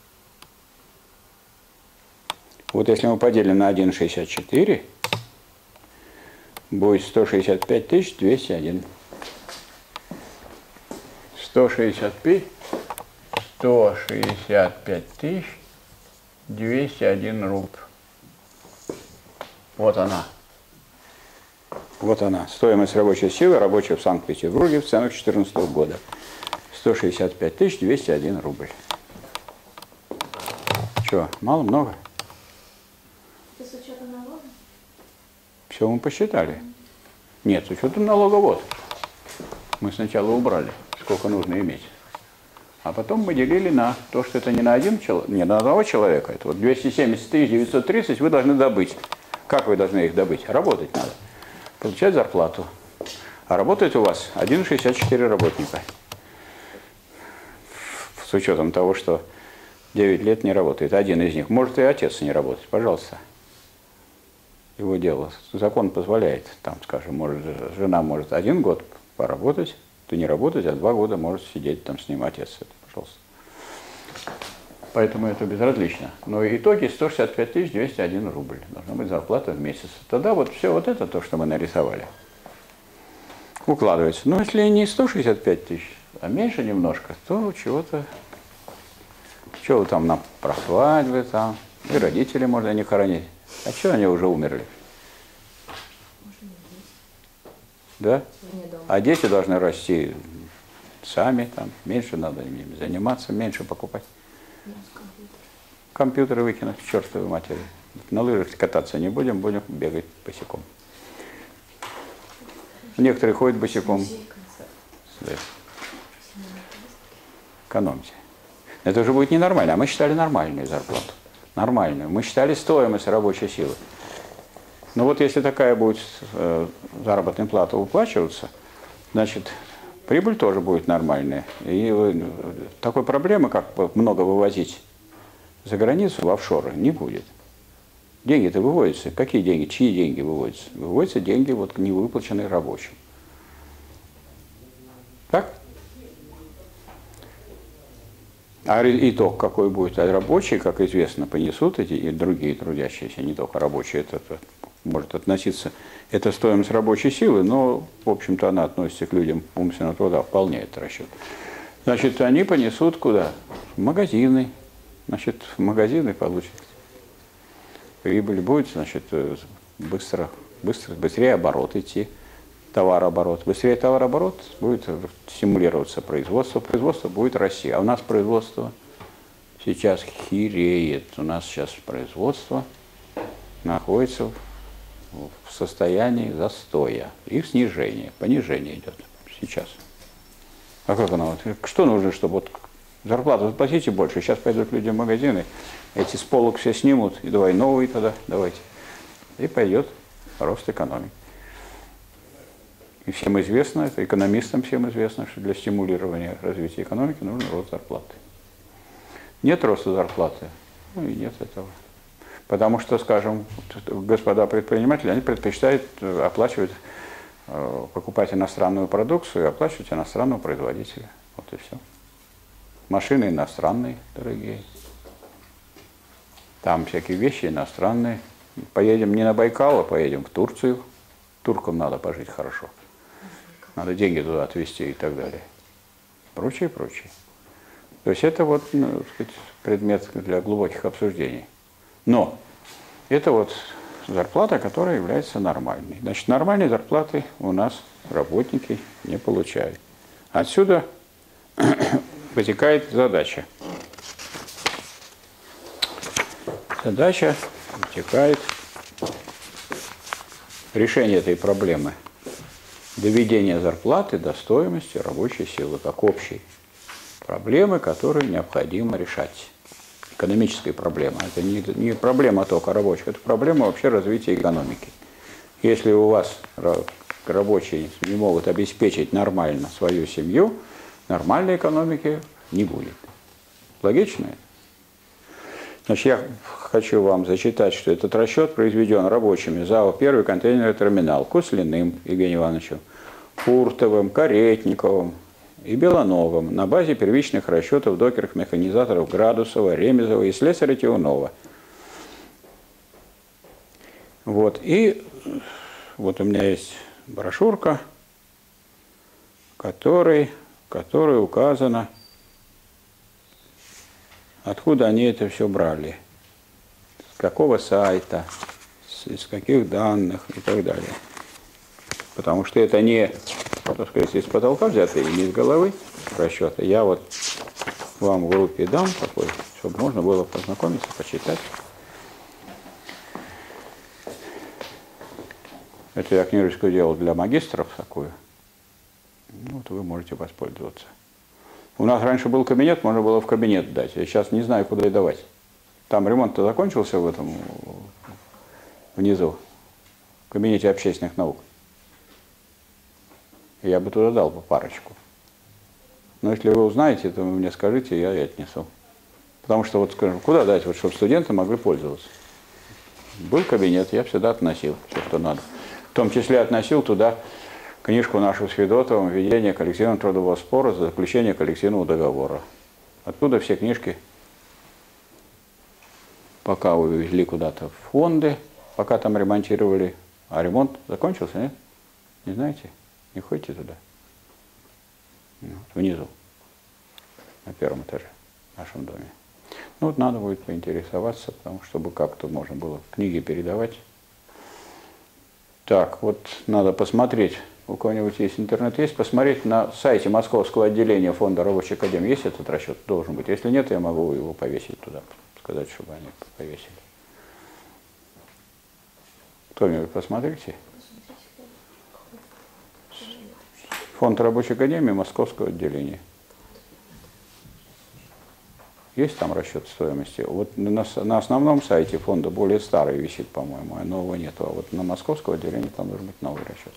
Вот если мы поделим на 1,64, будет 165 201. 165 201 рубль. Вот она. Вот она, стоимость рабочей силы, рабочая в Санкт-Петербурге в ценах 2014 года. 165 201 рубль. Что, мало, много? Это с учетом налога? Все мы посчитали. Нет, с учетом налога вот. Мы сначала убрали, сколько нужно иметь. А потом мы делили на то, что это не на одного человека. Это вот 270 930 вы должны добыть. Как вы должны их добыть? Работать надо. Получать зарплату. А работает у вас 1,64 работника. С учетом того, что 9 лет не работает. Один из них. Может и отец не работать. Пожалуйста. Его дело. Закон позволяет. Там, скажем, жена может 1 год поработать, то не работать, а 2 года может сидеть там с ним отец. Это, пожалуйста. Поэтому это безразлично. Но итоги 165 201 рубль. Должна быть зарплата в месяц. Тогда вот все вот это, то, что мы нарисовали, укладывается. Но если не 165 тысяч, а меньше немножко, то чего-то... Что вы там про свадьбы там, и родители можно не хоронить. А что они уже умерли? Да? А дети должны расти сами, там, меньше надо ими заниматься, меньше покупать. Компьютеры выкинуть к чертовой матери. На лыжах кататься не будем, будем бегать босиком. Некоторые ходят босиком. Экономьте. Это уже будет ненормально. А мы считали нормальную зарплату. Нормальную. Мы считали стоимость рабочей силы. Но вот если такая будет заработная плата выплачиваться, значит, прибыль тоже будет нормальная. И такой проблемы, как много вывозить за границу, в офшоры, не будет. Деньги-то выводятся. Какие деньги? Чьи деньги выводятся? Выводятся деньги, вот, не выплаченные рабочим. Так? А итог какой будет? А рабочие, как известно, понесут эти и другие трудящиеся, не только рабочие. Это может относиться, это стоимость рабочей силы, но, в общем-то, она относится к людям умственного труда, вполне это расчет. Значит, они понесут куда? В магазины. Значит, в магазины получат прибыль, будет, значит, быстрее оборот идти, товарооборот. Быстрее товарооборот будет стимулироваться производство, производство будет расти. А у нас производство сейчас хереет. У нас сейчас производство находится в состоянии застоя и снижения, понижение идет сейчас. А как оно? Что нужно, чтобы вот зарплату заплатите больше? Сейчас пойдут люди в магазины, эти с полок все снимут, и давай новые тогда, давайте. И пойдет рост экономики. И всем известно, это экономистам всем известно, что для стимулирования развития экономики нужен рост зарплаты. Нет роста зарплаты, ну и нет этого. Потому что, скажем, господа предприниматели, они предпочитают оплачивать, покупать иностранную продукцию и оплачивать иностранного производителя. Вот и все. Машины иностранные, дорогие. Там всякие вещи иностранные. Поедем не на Байкал, а поедем в Турцию. Туркам надо пожить хорошо. Надо деньги туда отвезти и так далее. Прочее, прочее. То есть это вот, ну, так сказать, предмет для глубоких обсуждений. Но это вот зарплата, которая является нормальной. Значит, нормальной зарплаты у нас работники не получают. Отсюда вытекает задача. Задача вытекает решение этой проблемы. Доведение зарплаты до стоимости рабочей силы, как общей проблемы, которую необходимо решать. Экономическая проблема. Это не проблема только рабочих, это проблема вообще развития экономики. Если у вас рабочие не могут обеспечить нормально свою семью, нормальной экономики не будет. Логично? Значит, я хочу вам зачитать, что этот расчет произведен рабочими ЗАО «Первый контейнерный терминал» Куслиным Евгением Ивановичем, Фуртовым, Каретниковым и Белановым на базе первичных расчетов докерных механизаторов Градусова, Ремезова и слесаря Тиунова. Вот. И вот у меня есть брошюрка, в которой указано, откуда они это все брали, с какого сайта, из каких данных и так далее. Потому что это не, так сказать, из потолка взято и не из головы расчета. Я вот вам в группе дам такой, чтобы можно было познакомиться, почитать. Это я книжечку делал для магистров такую. Вот вы можете воспользоваться. У нас раньше был кабинет, можно было в кабинет дать. Я сейчас не знаю, куда и давать. Там ремонт-то закончился в этом внизу, в кабинете общественных наук. Я бы туда дал по парочку. Но если вы узнаете, то вы мне скажите, я и отнесу. Потому что, вот скажем, куда дать, вот, чтобы студенты могли пользоваться. Был кабинет, я всегда относил все, что надо. В том числе относил туда книжку нашу с Федотовым «Введение коллективного трудового спора за заключение коллективного договора». Оттуда все книжки пока увезли куда-то в фонды, пока там ремонтировали. А ремонт закончился, нет? Не знаете? Не ходите туда? Вот, внизу, на первом этаже в нашем доме. Ну вот надо будет поинтересоваться, потому что чтобы как-то можно было книги передавать. Так, вот надо посмотреть, у кого-нибудь есть интернет, есть, посмотреть на сайте Московского отделения Фонда Рабочей Академии. Есть этот расчет? Должен быть. Если нет, я могу его повесить туда, сказать, чтобы они повесили. Кто-нибудь посмотрите. Фонд Рабочей Академии Московского отделения. Есть там расчет стоимости? Вот на основном сайте фонда более старый висит, по-моему, а нового нету. А вот на московском отделении там должен быть новый расчет.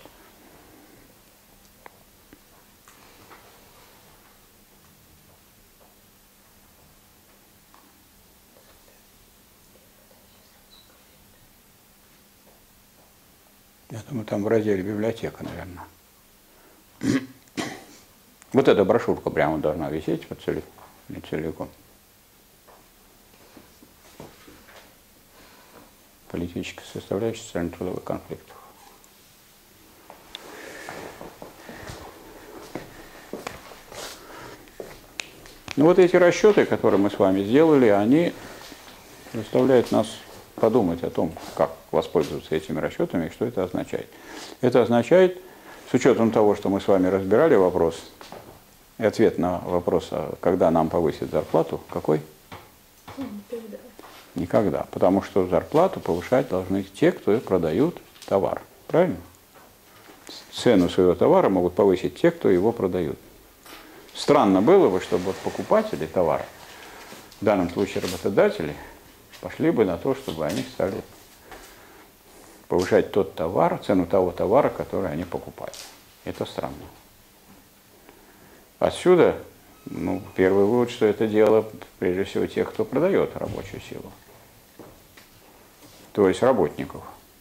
Я думаю, там в разделе библиотека, наверное. Вот эта брошюрка прямо должна висеть не целиком. Политическая составляющая социально-трудовых конфликтов. Ну вот эти расчеты, которые мы с вами сделали, они заставляют нас подумать о том, как воспользоваться этими расчетами и что это означает. Это означает, с учетом того, что мы с вами разбирали вопрос, и ответ на вопрос, когда нам повысят зарплату, какой? Никогда. Никогда. Потому что зарплату повышать должны те, кто продают товар. Правильно? Цену своего товара могут повысить те, кто его продают. Странно было бы, чтобы покупатели товара, в данном случае работодатели, пошли бы на то, чтобы они стали повышать тот товар, цену того товара, который они покупают. Это странно. Отсюда, первый вывод, что это дело, прежде всего, тех, кто продает рабочую силу. То есть работников.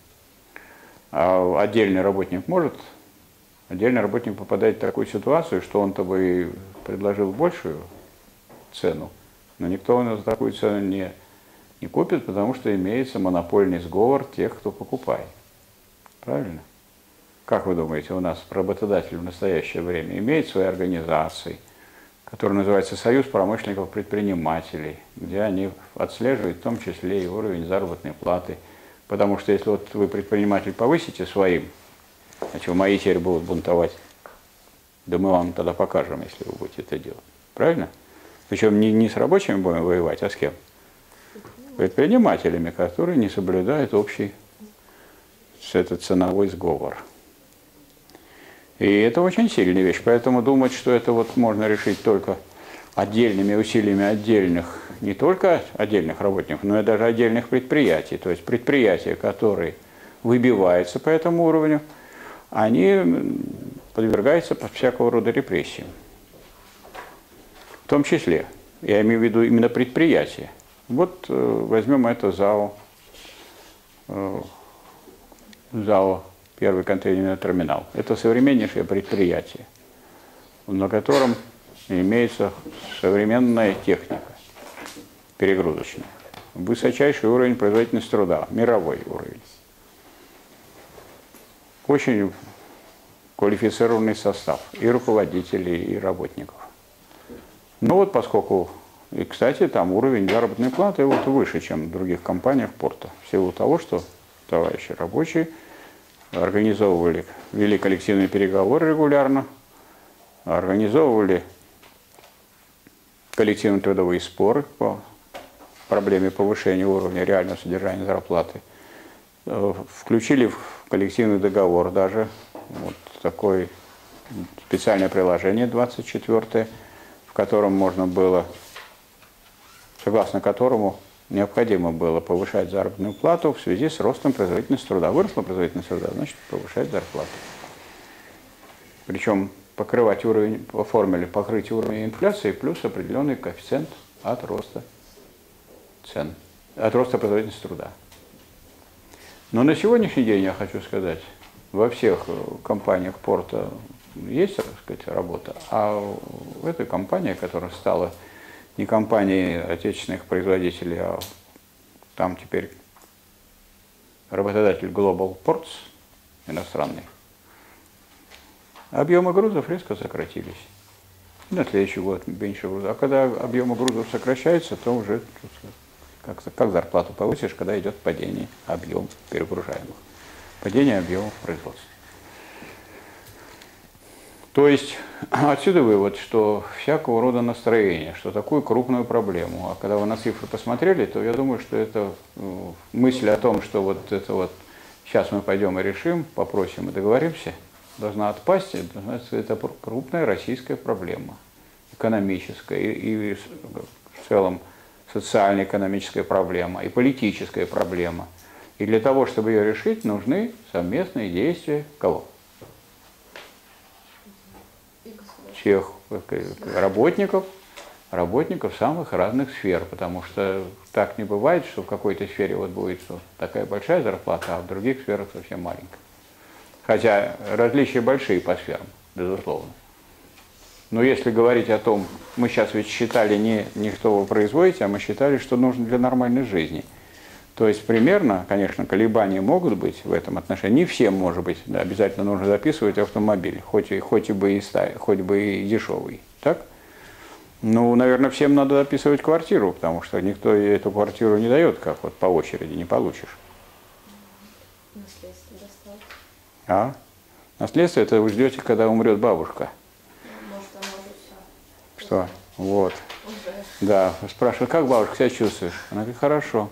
А отдельный работник попадает в такую ситуацию, что он-то бы и предложил большую цену, но никто за такую цену не купит, потому что имеется монопольный сговор тех, кто покупает. Правильно? Как вы думаете, у нас работодатель в настоящее время имеет свои организации, которые называются Союз промышленников-предпринимателей, где они отслеживают в том числе и уровень заработной платы. Потому что если вот вы, предприниматель, повысите своим, значит, мои теперь будут бунтовать. Да мы вам тогда покажем, если вы будете это делать. Правильно? Причем не с рабочими будем воевать, а с кем? Предпринимателями, которые не соблюдают общий этот ценовой сговор. И это очень сильная вещь. Поэтому думать, что это вот можно решить только отдельными усилиями отдельных, не только отдельных работников, но и даже отдельных предприятий. То есть предприятия, которые выбиваются по этому уровню, они подвергаются под всякого рода репрессиям. В том числе, я имею в виду именно предприятия. Вот возьмем это ЗАО «Первый контейнерный терминал». Это современнейшее предприятие, на котором имеется современная техника перегрузочная. Высочайший уровень производительности труда, мировой уровень. Очень квалифицированный состав и руководителей, и работников. Ну вот поскольку, и кстати, там уровень заработной платы вот выше, чем в других компаниях порта, в силу того, что товарищи рабочие вели коллективные переговоры регулярно, организовывали коллективные трудовые споры по проблеме повышения уровня реального содержания зарплаты, включили в коллективный договор даже вот такое специальное приложение 24, в котором можно было, согласно которому необходимо было повышать заработную плату в связи с ростом производительности труда. Выросла производительность труда, значит повышать зарплату. Причем оформили покрытие уровня инфляции плюс определенный коэффициент от роста цен, от роста производительности труда. Но на сегодняшний день, я хочу сказать, во всех компаниях порта есть, так сказать, работа, а в этой компании, которая стала не компанией отечественных производителей, а там теперь работодатель Global Ports иностранный, объемы грузов резко сократились. На следующий год меньше грузов. А когда объемы грузов сокращаются, то уже как зарплату повысишь, когда идет падение объемов перегружаемых. Падение объемов производства. То есть отсюда вывод, что всякого рода настроение, что такую крупную проблему. А когда вы на цифры посмотрели, то я думаю, что это мысль о том, что вот это вот сейчас мы пойдем и решим, попросим и договоримся, должна отпасть. Это крупная российская проблема, экономическая и в целом социально-экономическая проблема и политическая проблема. И для того, чтобы ее решить, нужны совместные действия кого? Всех работников самых разных сфер, потому что так не бывает, что в какой-то сфере вот будет такая большая зарплата, а в других сферах совсем маленькая. Хотя различия большие по сферам, безусловно. Но если говорить о том, мы сейчас ведь считали не что вы производите, а мы считали, что нужно для нормальной жизни. То есть примерно, конечно, колебания могут быть в этом отношении. Не всем, может быть, да, обязательно нужно записывать автомобиль, хоть бы и дешевый. Так? Ну, наверное, всем надо записывать квартиру, потому что никто эту квартиру не дает, как вот по очереди, не получишь. Наследство досталось. А? Наследство это вы ждете, когда умрет бабушка. Может, она уже все. Что? Вот. Уже. Да, спрашиваю, как бабушка себя чувствуешь? Она говорит, хорошо.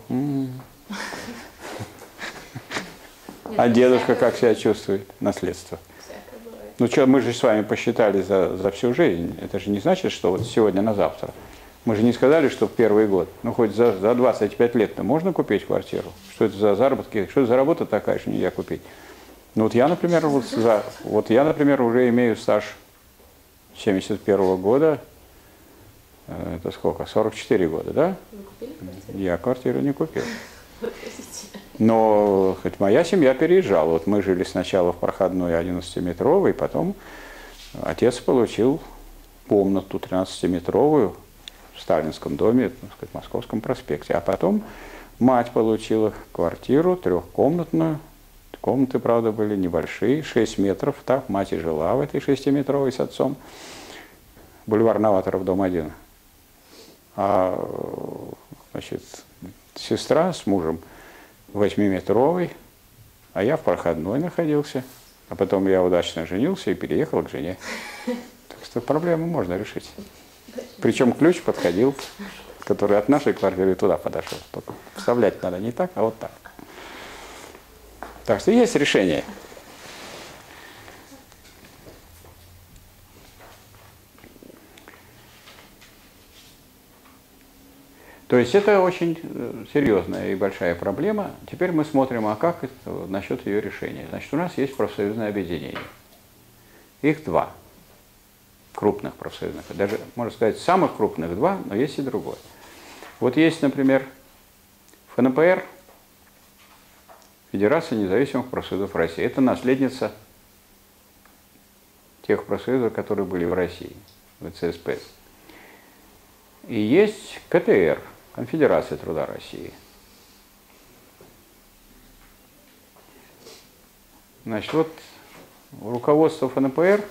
А дедушка как себя чувствует? Наследство. Всякое бывает. Ну что, мы же с вами посчитали за всю жизнь. Это же не значит, что вот сегодня на завтра. Мы же не сказали, что в первый год. Ну хоть за 25 лет-то можно купить квартиру? Что это за заработки? Что это за работа такая, что нельзя купить? Ну вот я, например, уже имею стаж 71 года. Это сколько? 44 года, да? Вы купили квартиру? Я квартиру не купил. Вот видите. Но хоть моя семья переезжала. Вот мы жили сначала в проходной 11-метровой, потом отец получил комнату 13-метровую в Сталинском доме, так сказать, в Московском проспекте. А потом мать получила квартиру трехкомнатную. Комнаты, правда, были небольшие, 6 метров. Так мать и жила в этой 6-метровой с отцом. Бульвар Новаторов, дом 1. А, значит, сестра с мужем 8-метровый, а я в проходной находился. А потом я удачно женился и переехал к жене. Так что проблему можно решить. Причем ключ подходил, который от нашей квартиры туда подошел. Только вставлять надо не так, а вот так. Так что есть решение. То есть это очень серьезная и большая проблема. Теперь мы смотрим, а как это, насчет ее решения. Значит, у нас есть профсоюзное объединение. Их два крупных профсоюзных. Даже, можно сказать, самых крупных два, но есть и другое. Вот есть, например, ФНПР, Федерация независимых профсоюзов России. Это наследница тех профсоюзов, которые были в России, в ЦСПС. И есть КТР, Конфедерация труда России. Значит, вот руководство ФНПР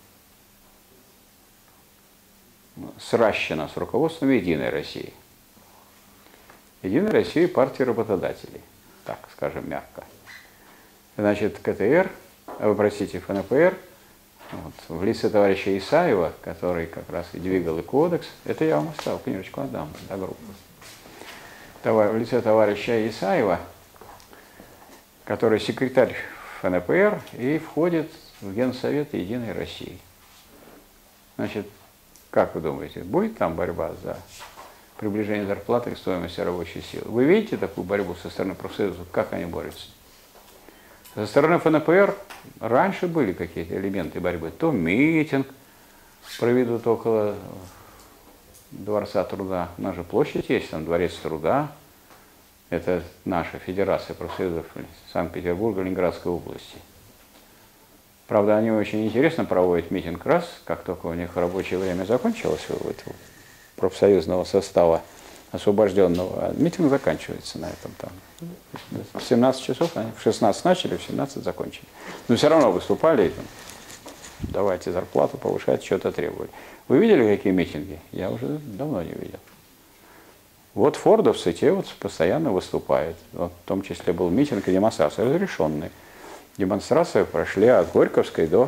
сращено с руководством Единой России. Единая Россия – партия работодателей, так скажем мягко. Значит, КТР, ФНПР, вот, в лице товарища Исаева, который как раз и двигал и кодекс, это я вам оставил, книжечку отдам, до группы. В лице товарища Исаева, который секретарь ФНПР и входит в Генсовет Единой России. Значит, как вы думаете, будет там борьба за приближение зарплаты к стоимости рабочей силы? Вы видите такую борьбу со стороны профсоюзов, как они борются? Со стороны ФНПР раньше были какие-то элементы борьбы. То митинг проведут около Дворца труда. У нас же площадь есть, там Дворец труда. Это наша Федерация профсоюзов Санкт-Петербурга, Ленинградской области. Правда, они очень интересно проводят митинг раз, как только у них рабочее время закончилось у этого профсоюзного состава освобожденного, а митинг заканчивается на этом там. В 17 часов, они в 16 начали, в 17 закончили. Но все равно выступали, и, там, давайте зарплату повышать, что-то требовали. Вы видели, какие митинги? Я уже давно не видел. Вот фордовцы, те вот постоянно выступают. Вот, в том числе был митинг и демонстрация разрешенные. Демонстрации прошли от Горьковской до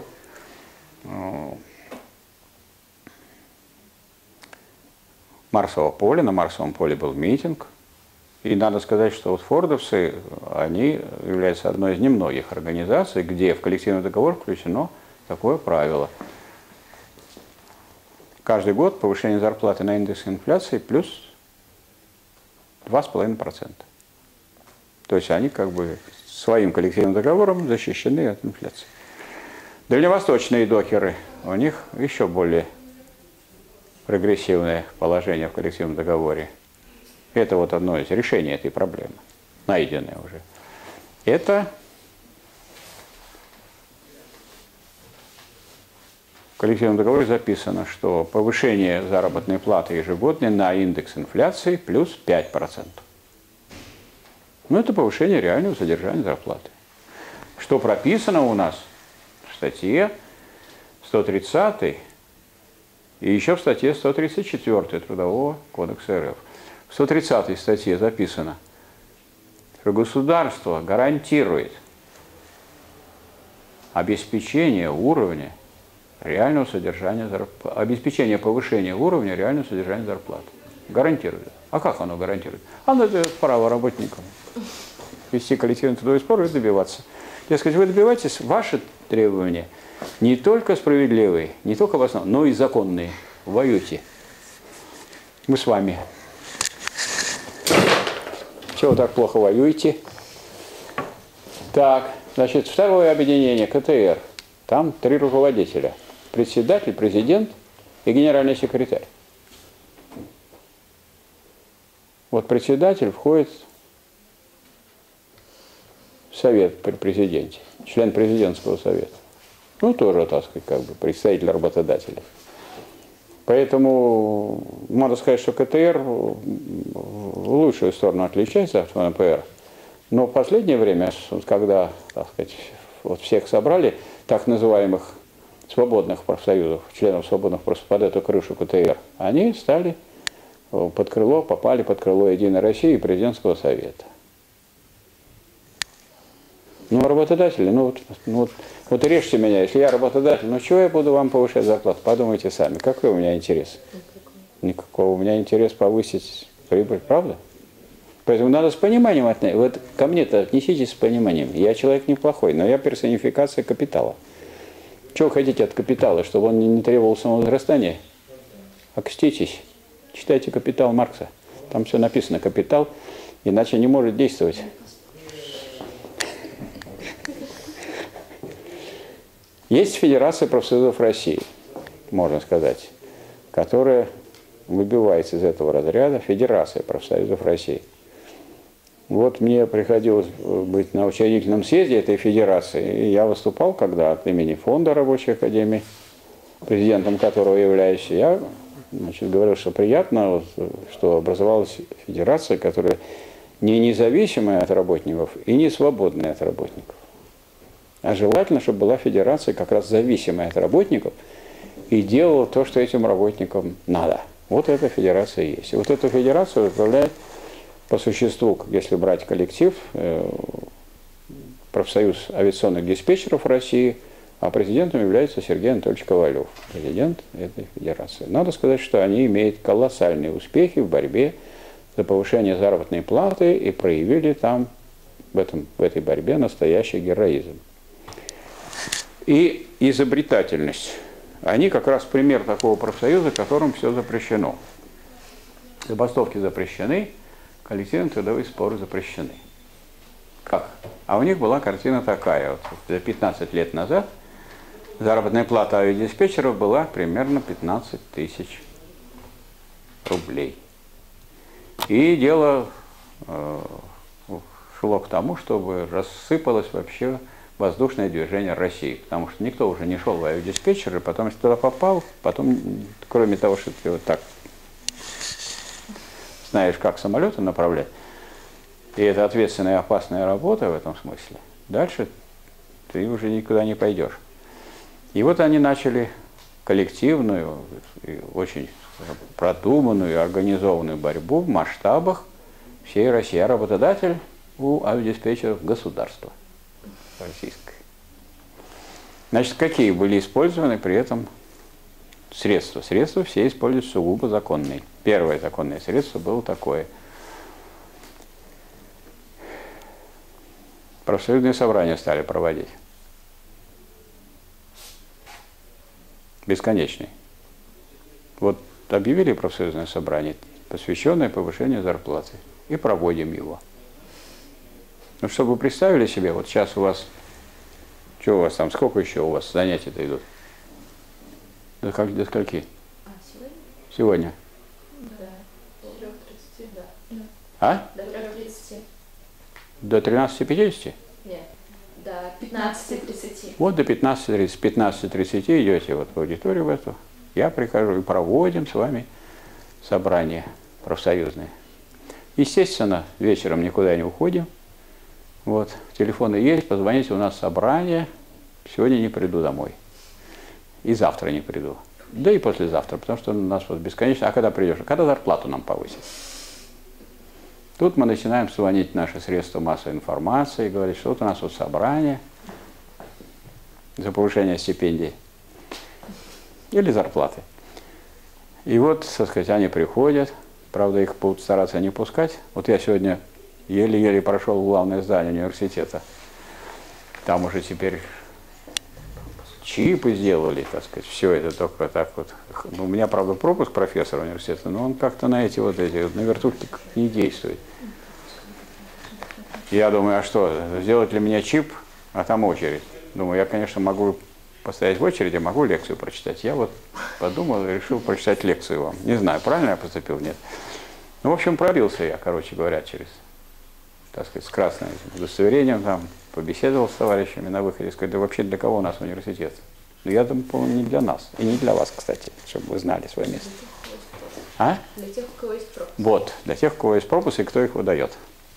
Марсового поля. На Марсовом поле был митинг. И надо сказать, что вот фордовцы, они являются одной из немногих организаций, где в коллективный договор включено такое правило. каждый год повышение зарплаты на индекс инфляции плюс 2,5%. То есть они как бы своим коллективным договором защищены от инфляции. Дальневосточные докеры, у них еще более прогрессивное положение в коллективном договоре. Это вот одно из решений этой проблемы, найденное уже. Это в коллективном договоре записано, что повышение заработной платы ежегодное на индекс инфляции плюс 5%. Ну, это повышение реального содержания зарплаты. Что прописано у нас в статье 130 и еще в статье 134 Трудового кодекса РФ. В 130 статье записано, что государство гарантирует обеспечение уровня реального содержания зарплаты, обеспечение повышения уровня реального содержания зарплаты. Гарантирует. А как оно гарантирует? Оно дает право работникам вести коллективный трудовой спор и добиваться. Дескать, вы добиваетесь, ваши требования не только справедливые, не только в основном, но и законные. Воюйте. Мы с вами. Чего вы так плохо воюете? Так, значит, второе объединение КТР. Там 3 руководителя. Председатель, президент и генеральный секретарь. Вот председатель входит в совет при президенте, член президентского совета. Ну, тоже, так сказать, как бы представитель работодателя. Поэтому можно сказать, что КТР в лучшую сторону отличается от ФНПР. Но в последнее время, когда, так сказать, вот всех собрали, так называемых свободных профсоюзов, членов свободных профсоюзов под эту крышу КТР, они стали под крыло, попали под крыло Единой России и Президентского совета. Ну, работодатели, вот режьте меня, если я работодатель, ну чего я буду вам повышать зарплату? Подумайте сами, какой у меня интерес? Никакого. У меня интерес повысить прибыль, правда? Поэтому надо с пониманием относиться. Вот ко мне-то отнеситесь с пониманием. Я человек неплохой, но я персонификация капитала. Чего вы хотите от капитала? Чтобы он не требовал самовозрастания? Окститесь. Читайте «Капитал» Маркса. Там все написано «Капитал», иначе не может действовать. Есть Федерация профсоюзов России, можно сказать, которая выбивается из этого разряда. Федерация профсоюзов России. Вот мне приходилось быть на учредительном съезде этой федерации, и я выступал когда от имени Фонда Рабочей Академии, президентом которого являюсь. Я говорил, что приятно, что образовалась федерация, которая не независимая от работников и не свободная от работников. А желательно, чтобы была федерация как раз зависимая от работников и делала то, что этим работникам надо. Вот эта федерация есть. И вот эту федерацию возглавляет по существу, если брать коллектив, профсоюз авиационных диспетчеров России, а президентом является Сергей Анатольевич Ковалев, президент этой федерации. Надо сказать, что они имеют колоссальные успехи в борьбе за повышение заработной платы и проявили там в этой борьбе настоящий героизм. И изобретательность. Они как раз пример такого профсоюза, которым все запрещено. Забастовки запрещены, коллективные трудовые споры запрещены. Как? А у них была картина такая. Вот, за 15 лет назад заработная плата авиадиспетчеров была примерно 15 тысяч рублей. И дело шло к тому, чтобы рассыпалось вообще воздушное движение России, потому что никто уже не шел в авиадиспетчеры, потом, если туда попал, потом, кроме того, что ты вот так знаешь, как самолеты направлять, и это ответственная и опасная работа в этом смысле, дальше ты уже никуда не пойдешь. И вот они начали коллективную, очень продуманную, организованную борьбу в масштабах всей России. А работодатель у авиадиспетчеров государства российское. Значит, какие были использованы при этом средства? Средства все используют сугубо законные. Первое законное средство было такое. Профсоюзные собрания стали проводить. Бесконечные. вот объявили профсоюзное собрание, посвященное повышению зарплаты, и проводим его. Ну, чтобы вы представили себе, вот сейчас у вас, что у вас там, сколько еще у вас занятий-то идут? До скольки? А сегодня? Сегодня. Да. До 3:30, да. А? До 3:30. До 13:50? Нет. До 15:30. Вот до 15:30. С 15:30 идете вот в аудиторию в эту. Я прихожу и проводим с вами собрание профсоюзное. Естественно, вечером никуда не уходим. Вот, телефоны есть, позвоните, у нас собрание. Сегодня не приду домой. И завтра не приду. Да и послезавтра, потому что у нас вот бесконечно. А когда придешь? А когда зарплату нам повысят? Тут мы начинаем звонить в наши средства массовой информации и говорить, что вот у нас вот собрание за повышение стипендий или зарплаты. И вот, так сказать, они приходят, правда, их будут стараться не пускать. Вот я сегодня еле-еле прошел в главное здание университета. Там уже теперь чипы сделали, так сказать, все это только так вот. У меня, правда, пропуск профессора университета, но он как-то на эти вот на вертушке не действует. Я думаю, а что, сделать ли мне чип, а там очередь. Думаю, я, конечно, могу постоять в очереди, могу лекцию прочитать. Я вот подумал и решил прочитать лекцию вам. Не знаю, правильно я поступил, нет. Ну, в общем, пробился я, короче говоря, через, так сказать, с красным удостоверением, там, побеседовал с товарищами на выходе, сказать, да вообще для кого у нас университет? Ну, я думаю, по-моему, не для нас. И не для вас, кстати, чтобы вы знали свое место. А? Для тех, у кого есть пропуск. Вот, для тех, у кого есть пропуск и кто их выдает.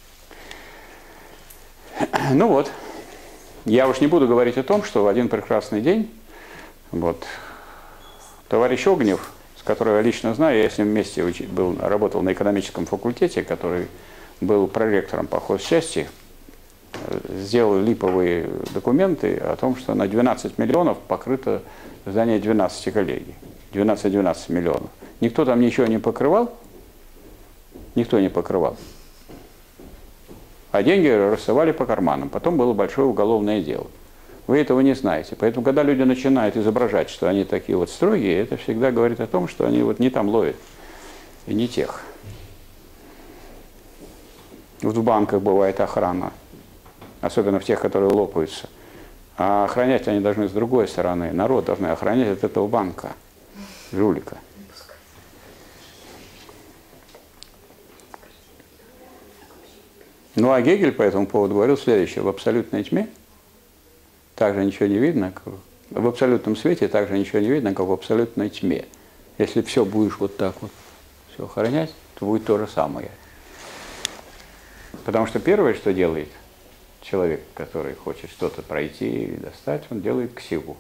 Ну вот, я уж не буду говорить о том, что в один прекрасный день, вот, товарищ Огнев, с которого я лично знаю, я с ним вместе работал на экономическом факультете, который был проректором по хозчасти, сделал липовые документы о том, что на 12 миллионов покрыто здание 12 коллегий. 12 миллионов. Никто там ничего не покрывал, никто не покрывал. А деньги рассылали по карманам. Потом было большое уголовное дело. Вы этого не знаете. Поэтому, когда люди начинают изображать, что они такие вот строгие, это всегда говорит о том, что они вот не там ловят. И не тех. Вот в банках бывает охрана. Особенно в тех, которые лопаются. А охранять они должны с другой стороны. Народ должны охранять от этого банка. Жулика. Ну а Гегель по этому поводу говорил следующее. В абсолютной тьме также ничего не видно, в абсолютном свете также ничего не видно, как в абсолютной тьме. Если все будешь вот так вот все охранять, то будет то же самое. Потому что первое, что делает человек, который хочет что-то пройти или достать, он делает ксиву.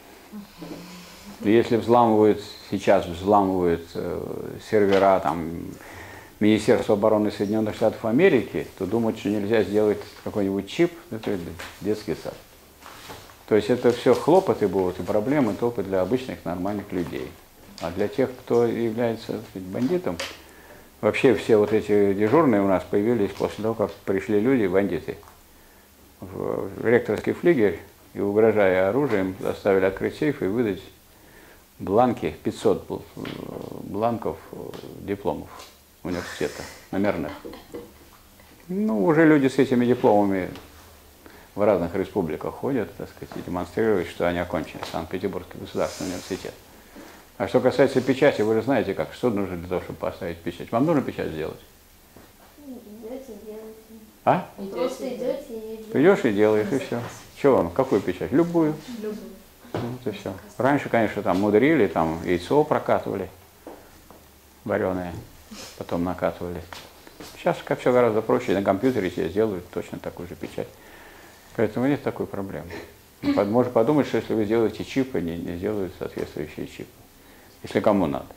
И если сейчас взламывают сервера там, Министерства обороны Соединенных Штатов Америки, то думать, что нельзя сделать какой-нибудь чип, это детский сад. То есть это все хлопоты будут и проблемы только для обычных нормальных людей. А для тех, кто является, так сказать, бандитом, вообще все вот эти дежурные у нас появились после того, как пришли люди, бандиты, в ректорский флигель и, угрожая оружием, заставили открыть сейф и выдать бланки, 500 бланков дипломов университета, номерных. Ну, уже люди с этими дипломами в разных республиках ходят, так сказать, и демонстрируют, что они окончили Санкт-Петербургский государственный университет. А что касается печати, вы же знаете, как, что нужно для того, чтобы поставить печать? Вам нужно печать сделать? Идете, делаете. А? Просто идете и делаете. Придешь и делаешь, и все. Чего вам? Какую печать? Любую. Любую. Вот и все. Раньше, конечно, там мудрили, там яйцо прокатывали, вареное, потом накатывали. Сейчас как все гораздо проще, на компьютере тебе сделают точно такую же печать. Поэтому нет такой проблемы. Можно подумать, что если вы сделаете чипы, не сделают соответствующие чипы. Если кому надо.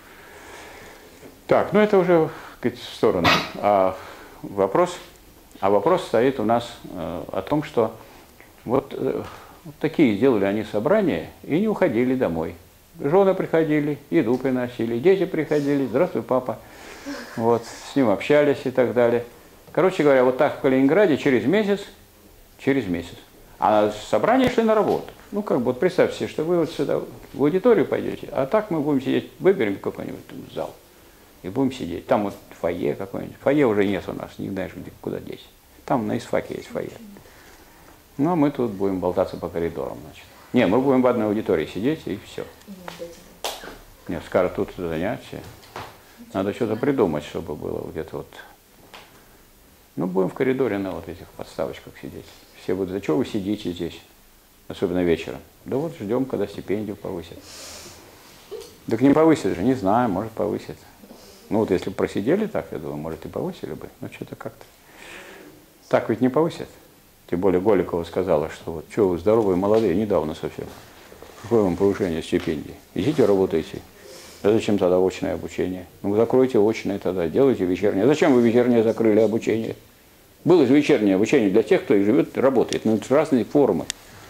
Так, ну это уже, так сказать, в сторону. А вопрос стоит у нас о том, что вот такие делали они собрания и не уходили домой. Жены приходили, еду приносили, дети приходили, здравствуй, папа. Вот, с ним общались и так далее. Короче говоря, вот так в Калининграде через месяц. А собрания шли на работу. Ну, как бы, вот представьте себе, что вы вот сюда в аудиторию пойдете, а так мы будем сидеть, выберем какой-нибудь там зал и будем сидеть. Там вот фойе какое-нибудь. Фойе уже нет у нас, не знаешь, где, куда деть. Там на ИСФАКе есть фойе. Ну, а мы тут будем болтаться по коридорам, значит. Не, мы будем в одной аудитории сидеть, и все. Нет, скажут, тут занятия. Надо что-то придумать, чтобы было где-то вот. Ну, будем в коридоре на вот этих подставочках сидеть. Все будут, за что вы сидите здесь? Особенно вечером. Да вот ждем, когда стипендию повысят. Так не повысят же, не знаю, может повысят. Ну вот если бы просидели так, я думаю, может и повысили бы. Но что-то как-то. Так ведь не повысят. Тем более Голикова сказала, что вот, что вы здоровые, молодые, недавно совсем. Какое вам повышение стипендии? Идите работайте. Да зачем тогда очное обучение? Ну, закройте очное тогда, делайте вечернее. Зачем вы вечернее закрыли обучение? Было же вечернее обучение для тех, кто и живет, работает. Но это разные формы.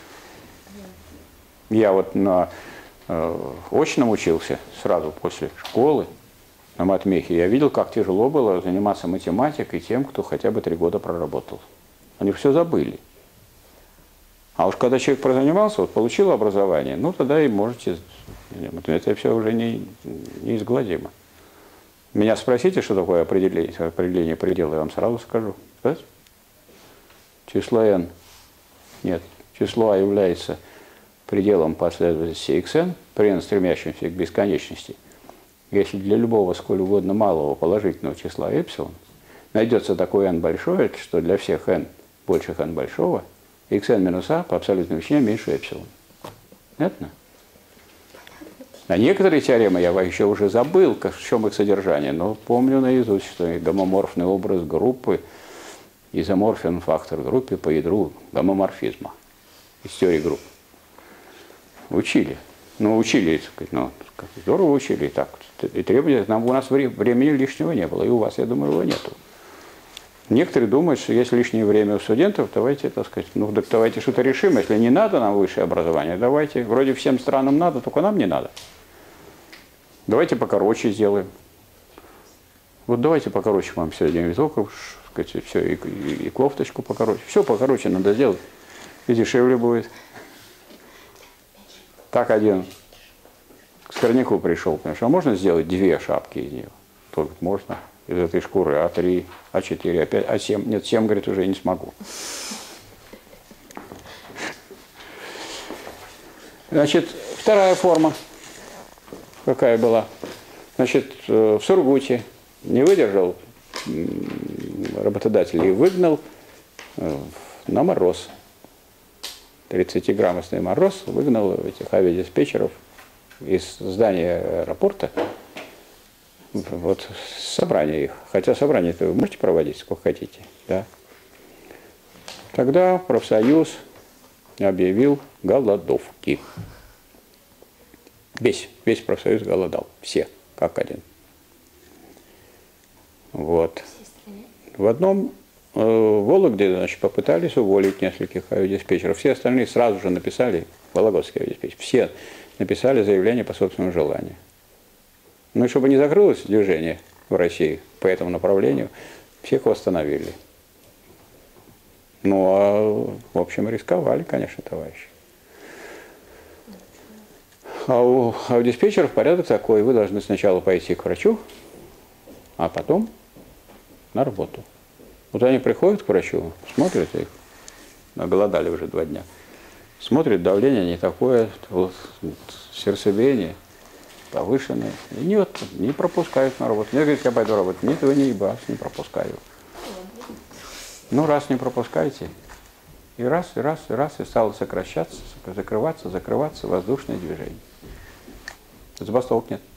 Я вот на очном учился сразу после школы, на матмехе. Я видел, как тяжело было заниматься математикой тем, кто хотя бы 3 года проработал. Они все забыли. А уж когда человек прозанимался, вот получил образование, ну тогда и можете, это все уже неизгладимо. Меня спросите, что такое определение предела, я вам сразу скажу. Сказать? Число n, нет, число а является пределом последовательности xn, при n стремящемся к бесконечности. Если для любого сколь угодно малого положительного числа эпсилон найдется такое n большое, что для всех n больших n большого, xn минус а по абсолютной величине меньше эпсилон. Понятно? А некоторые теоремы я еще уже забыл, в чем их содержание, но помню наизусть, что гомоморфный образ группы изоморфен фактор группы по ядру гомоморфизма из теории групп. Учили. Ну, учили, так сказать, ну, здорово учили и так. И требования, у нас времени лишнего не было, и у вас, я думаю, его нету. Некоторые думают, что есть лишнее время у студентов, давайте, так сказать, ну, так давайте что-то решим. Если не надо нам высшее образование, давайте, вроде всем странам надо, только нам не надо. Давайте покороче сделаем. Вот давайте покороче вам сегодня виток, сказать, все, и кофточку покороче. Все покороче надо сделать, и дешевле будет. Так один к Скорняку пришел, конечно, а можно сделать 2 шапки из нее? Только можно. Из этой шкуры А3, А4, А5, А7. Нет, 7, говорит, уже не смогу. Значит, вторая форма, какая была. Значит, в Сургуте не выдержал работодатель и выгнал на мороз. 30-граммовый мороз выгнал этих авиадиспетчеров из здания аэропорта. Вот собрание их. Хотя собрание-то вы можете проводить сколько хотите. Да? Тогда профсоюз объявил голодовки. Весь профсоюз голодал. Все, как один. Вот. В одном Вологде, значит, попытались уволить нескольких авиадиспетчеров. Все остальные сразу же написали, вологодские авиадиспетчеры, все написали заявление по собственному желанию. Ну и чтобы не закрылось движение в России по этому направлению, всех восстановили. Ну, а, в общем, рисковали, конечно, товарищи. А у диспетчеров порядок такой. Вы должны сначала пойти к врачу, а потом на работу. Вот они приходят к врачу, смотрят их, голодали уже 2 дня, смотрят, давление не такое, вот, сердцебиение повышенное. И не пропускают на работу. Мне говорят, я пойду работать. Нет, вы не вас не пропускаю. Ну, раз не пропускаете, и раз, и стало сокращаться, закрываться воздушное движение. Забастовок нет.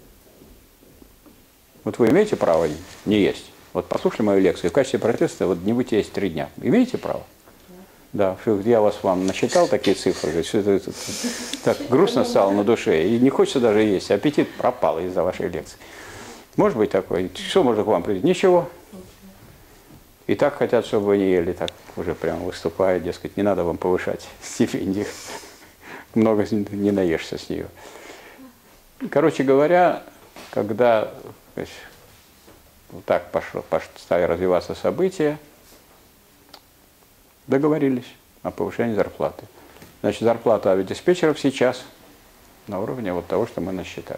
Вот вы имеете право не есть? Вот послушали мою лекцию, в качестве протеста вот не будете есть 3 дня. Имеете право? Да, я вам насчитал такие цифры, что это так грустно стало на душе, и не хочется даже есть, аппетит пропал из-за вашей лекции. Может быть такое? Что можно к вам прийти? Ничего. И так хотят, чтобы вы не ели, так уже прямо выступают, дескать, не надо вам повышать стипендию. Много не наешься с нее. Короче говоря, когда вот так стали развиваться события, договорились о повышении зарплаты. Значит, зарплата авиадиспетчеров сейчас на уровне вот того, что мы насчитали.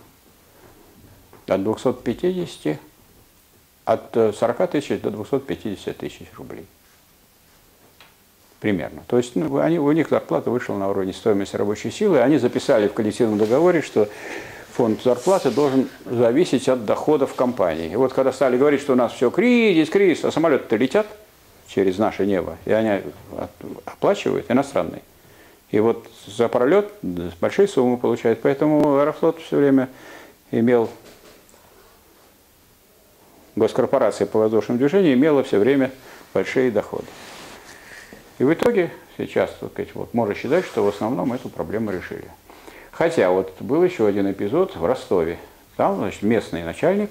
От 250, от 40 тысяч до 250 тысяч рублей. Примерно. То есть у них зарплата вышла на уровне стоимости рабочей силы. Они записали в коллективном договоре, что фонд зарплаты должен зависеть от доходов компании. И вот когда стали говорить, что у нас все кризис, а самолеты-то летят через наше небо, и они оплачивают иностранные. И вот за пролет большие суммы получают. Поэтому Аэрофлот все время имел, госкорпорация по воздушному движению имела все время большие доходы. И в итоге сейчас, так сказать, вот, можно считать, что в основном эту проблему решили. Хотя вот был еще один эпизод в Ростове. Там, значит, местный начальник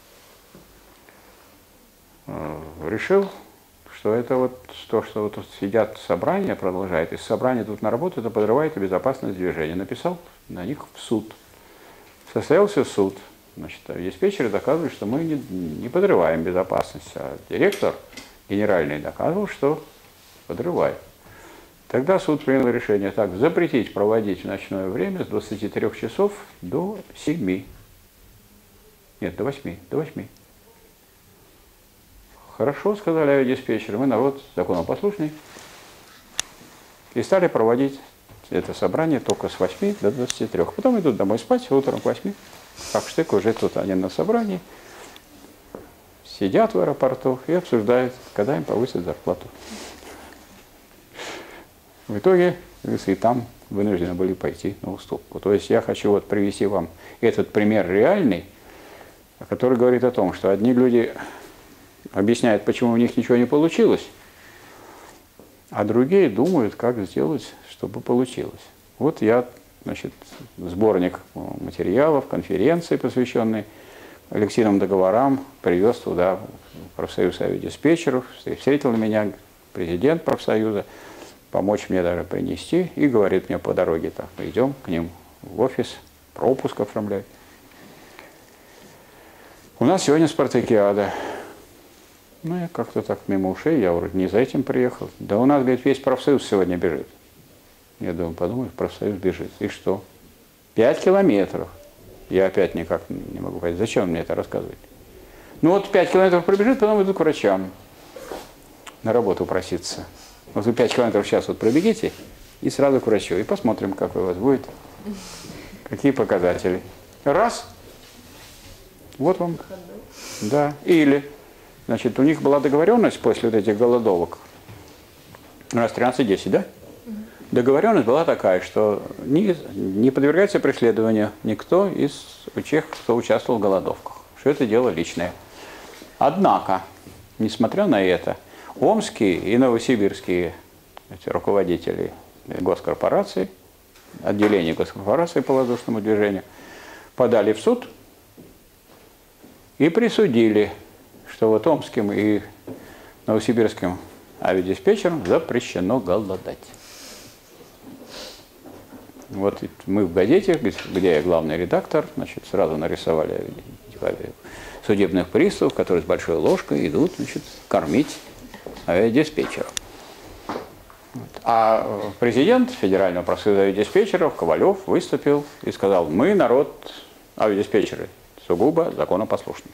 решил, что это вот то, что вот тут сидят собрания, продолжает, из собрания тут на работу, это подрывает безопасность движения. Написал на них в суд. Состоялся суд. Значит, диспетчеры доказывали, что мы не подрываем безопасность, а директор генеральный доказывал, что подрывает. Тогда суд принял решение так: запретить проводить в ночное время с 23 часов до 7. Нет, до 8. До 8. Хорошо, сказали авиадиспетчеры, мы народ законопослушный. И стали проводить это собрание только с 8 до 23. Потом идут домой спать, утром к 8. Как штык, уже тут они на собрании. Сидят в аэропорту и обсуждают, когда им повысят зарплату. В итоге и там вынуждены были пойти на уступку. То есть я хочу вот привести вам этот пример реальный, который говорит о том, что одни люди объясняют, почему у них ничего не получилось, а другие думают, как сделать, чтобы получилось. Вот я, значит, сборник материалов, конференции, посвященной коллективным договорам, привез туда профсоюз авиадиспетчеров, встретил меня президент профсоюза, помочь мне даже принести, и говорит мне по дороге: так, мы идем к ним в офис, пропуск оформлять. У нас сегодня спартакиада. Ну, я как-то так мимо ушей, я вроде не за этим приехал. Да у нас, говорит, весь профсоюз сегодня бежит. Я думаю, подумаю, профсоюз бежит. И что? 5 километров. Я опять никак не могу понять, зачем он мне это рассказывает. Ну вот 5 километров пробежит, потом иду к врачам на работу проситься. Вот вы 5 километров сейчас вот пробегите и сразу к врачу. И посмотрим, как у вас будет, какие показатели. Раз. Вот вам. Да. Или, значит, у них была договоренность после вот этих голодовок. У нас 13:10, да? Договоренность была такая, что не подвергается преследованию никто из тех, кто участвовал в голодовках. Что это дело личное. Однако, несмотря на это, омские и новосибирские руководители госкорпораций, отделения госкорпораций по воздушному движению, подали в суд и присудили, что вот омским и новосибирским авиадиспетчерам запрещено голодать. Вот мы в газете, где я главный редактор, значит, сразу нарисовали судебных приставов, которые с большой ложкой идут, значит, кормить авиадиспетчеров. Вот. А президент Федерального профсоюза авиадиспетчеров Ковалев выступил и сказал: мы, народ, авиадиспетчеры, сугубо законопослушны.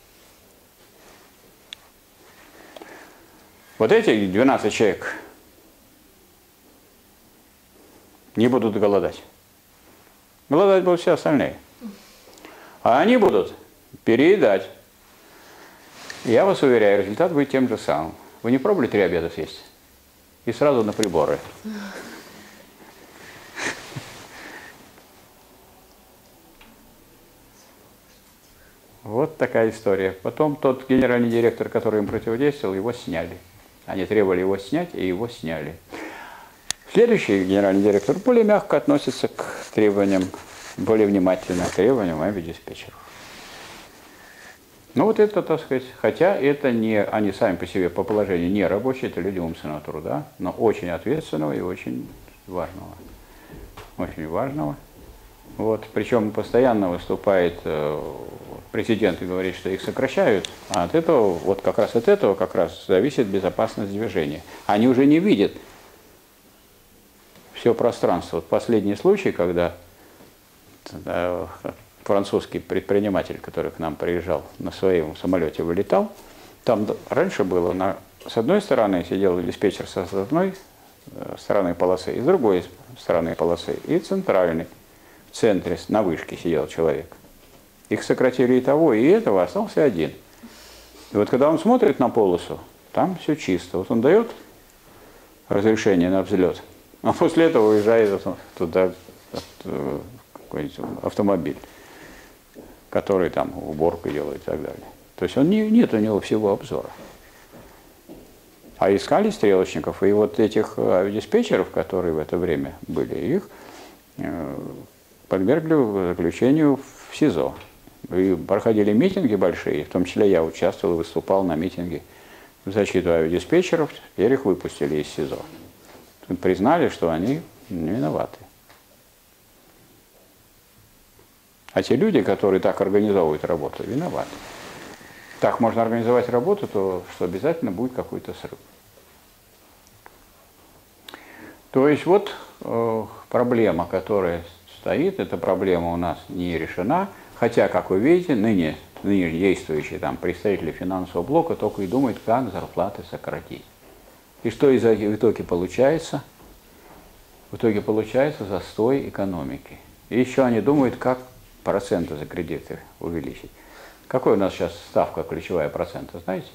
Вот эти 12 человек не будут голодать. Голодать будут все остальные. А они будут переедать. Я вас уверяю, результат будет тем же самым. Вы не пробовали 3 обеда съесть? И сразу на приборы. Вот такая история. Потом тот генеральный директор, который им противодействовал, его сняли. Они требовали его снять, и его сняли. Следующий генеральный директор более мягко относится к требованиям, более внимательно к требованиям авиадиспетчеров. Ну вот это, так сказать, хотя это не, они сами по себе по положению не рабочие, это люди умственного труда, но очень ответственного и очень важного. Очень важного. Вот, причем постоянно выступает президент и говорит, что их сокращают, а от этого, вот как раз от этого как раз зависит безопасность движения. Они уже не видят все пространство. Вот последний случай, когда французский предприниматель, который к нам приезжал, на своем самолете вылетал, там раньше было, с одной стороны сидел диспетчер с одной стороны полосы, и с другой стороны полосы, и центральный. В центре, на вышке сидел человек. Их сократили и того, и этого, остался один. И вот когда он смотрит на полосу, там все чисто. Вот он дает разрешение на взлет, а после этого уезжает туда какой-нибудь автомобиль, который там уборку делает и так далее. То есть нет у него всего обзора. А искали стрелочников, и вот этих диспетчеров, которые в это время были, их подвергли заключению в СИЗО. И проходили митинги большие, в том числе я участвовал и выступал на митинге в защиту авиадиспетчеров, теперь их выпустили из СИЗО. Признали, что они не виноваты. А те люди, которые так организовывают работу, виноваты. Так можно организовать работу, то что обязательно будет какой-то срыв. То есть вот проблема, которая стоит, эта проблема у нас не решена, хотя, как вы видите, ныне действующие там представители финансового блока только и думают, как зарплаты сократить. И что в итоге получается? В итоге получается застой экономики. И еще они думают, как проценты за кредиты увеличить. Какой у нас сейчас ставка ключевая процента, знаете?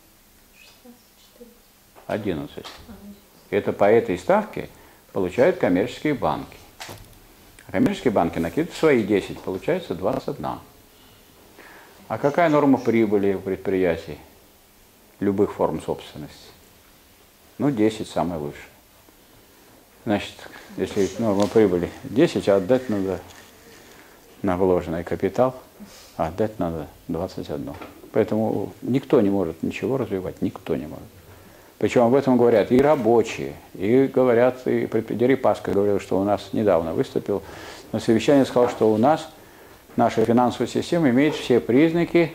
11. Это по этой ставке получают коммерческие банки. А коммерческие банки накидывают свои 10, получается 21. А какая норма прибыли у предприятий любых форм собственности? Ну, 10 самое лучшее. Значит, если норма прибыли 10, а отдать надо на вложенный капитал, а отдать надо 21. Поэтому никто не может ничего развивать, никто не может. Причем об этом говорят и рабочие, и говорят, и Дерипаска говорил, что у нас недавно выступил на совещании, сказал, что у нас наша финансовая система имеет все признаки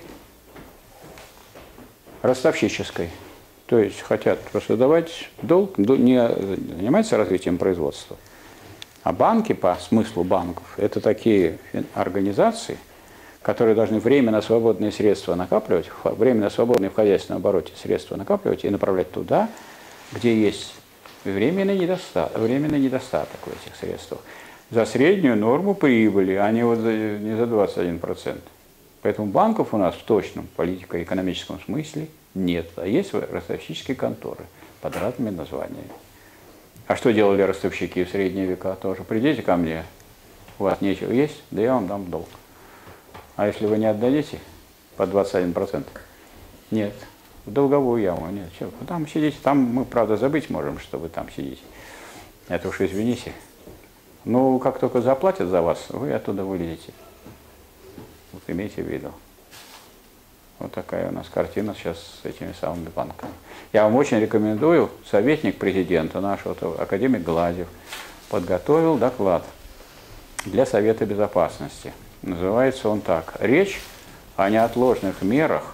ростовщической. То есть хотят просто давать долг, не занимаются развитием производства. А банки, по смыслу банков, это такие организации, которые должны временно свободные средства накапливать, временно свободные в хозяйственном обороте средства накапливать и направлять туда, где есть временный недостаток в этих средствах. За среднюю норму прибыли, а не за 21%. Поэтому банков у нас в точном политико-экономическом смысле нет, а есть ростовщические конторы под разными названиями. А что делали ростовщики в средние века тоже? Придите ко мне, у вас нечего есть, да я вам дам долг. А если вы не отдадите по 21%? Нет, в долговую яму, нет. Что, вы там сидите, там мы, правда, забыть можем, что вы там сидите. Это уж извините. Ну, как только заплатят за вас, вы оттуда вылезете. Вот имейте в виду. Вот такая у нас картина сейчас с этими самыми банками. Я вам очень рекомендую, советник президента нашего, академик Глазьев, подготовил доклад для Совета Безопасности. Называется он так: «Речь о неотложных мерах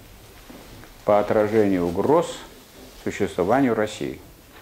по отражению угроз существованию России».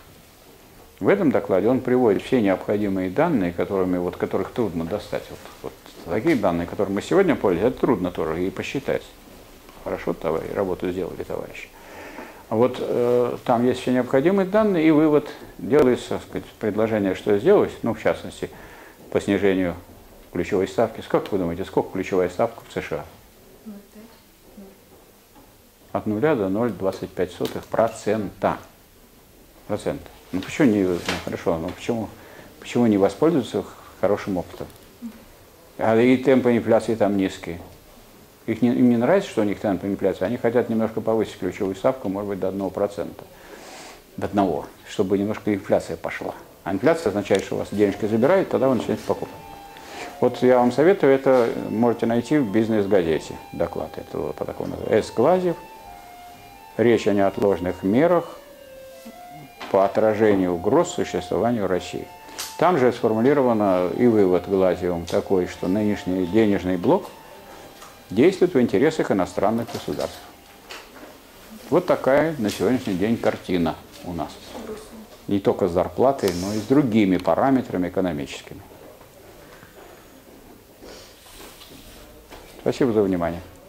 В этом докладе он приводит все необходимые данные, которых трудно достать. Вот такие данные, которыми мы сегодня пользуемся, это трудно тоже и посчитать. Хорошо, работу сделали, товарищи. Вот там есть все необходимые данные, и вывод делается, так сказать, предложение, что сделать, ну, в частности, по снижению ключевой ставки. Сколько вы думаете, сколько ключевая ставка в США? 0,5. От 0 до 0,25%. Ну почему не, хорошо, ну почему не воспользоваться хорошим опытом? А и темпы инфляции там низкие. Им не нравится, что у них темп инфляции, они хотят немножко повысить ключевую ставку, может быть, до 1%. До 1%, чтобы немножко инфляция пошла. А инфляция означает, что у вас денежки забирают, тогда вы начинаете покупать. Вот я вам советую, это можете найти в «Бизнес-газете» доклад. Это по такому называется. С. Глазьев. Речь о неотложных мерах по отражению угроз существованию России. Там же сформулировано и вывод Глазьевым такой, что нынешний денежный блок действует в интересах иностранных государств. Вот такая на сегодняшний день картина у нас. не только с зарплатой, но и с другими параметрами экономическими. Спасибо за внимание.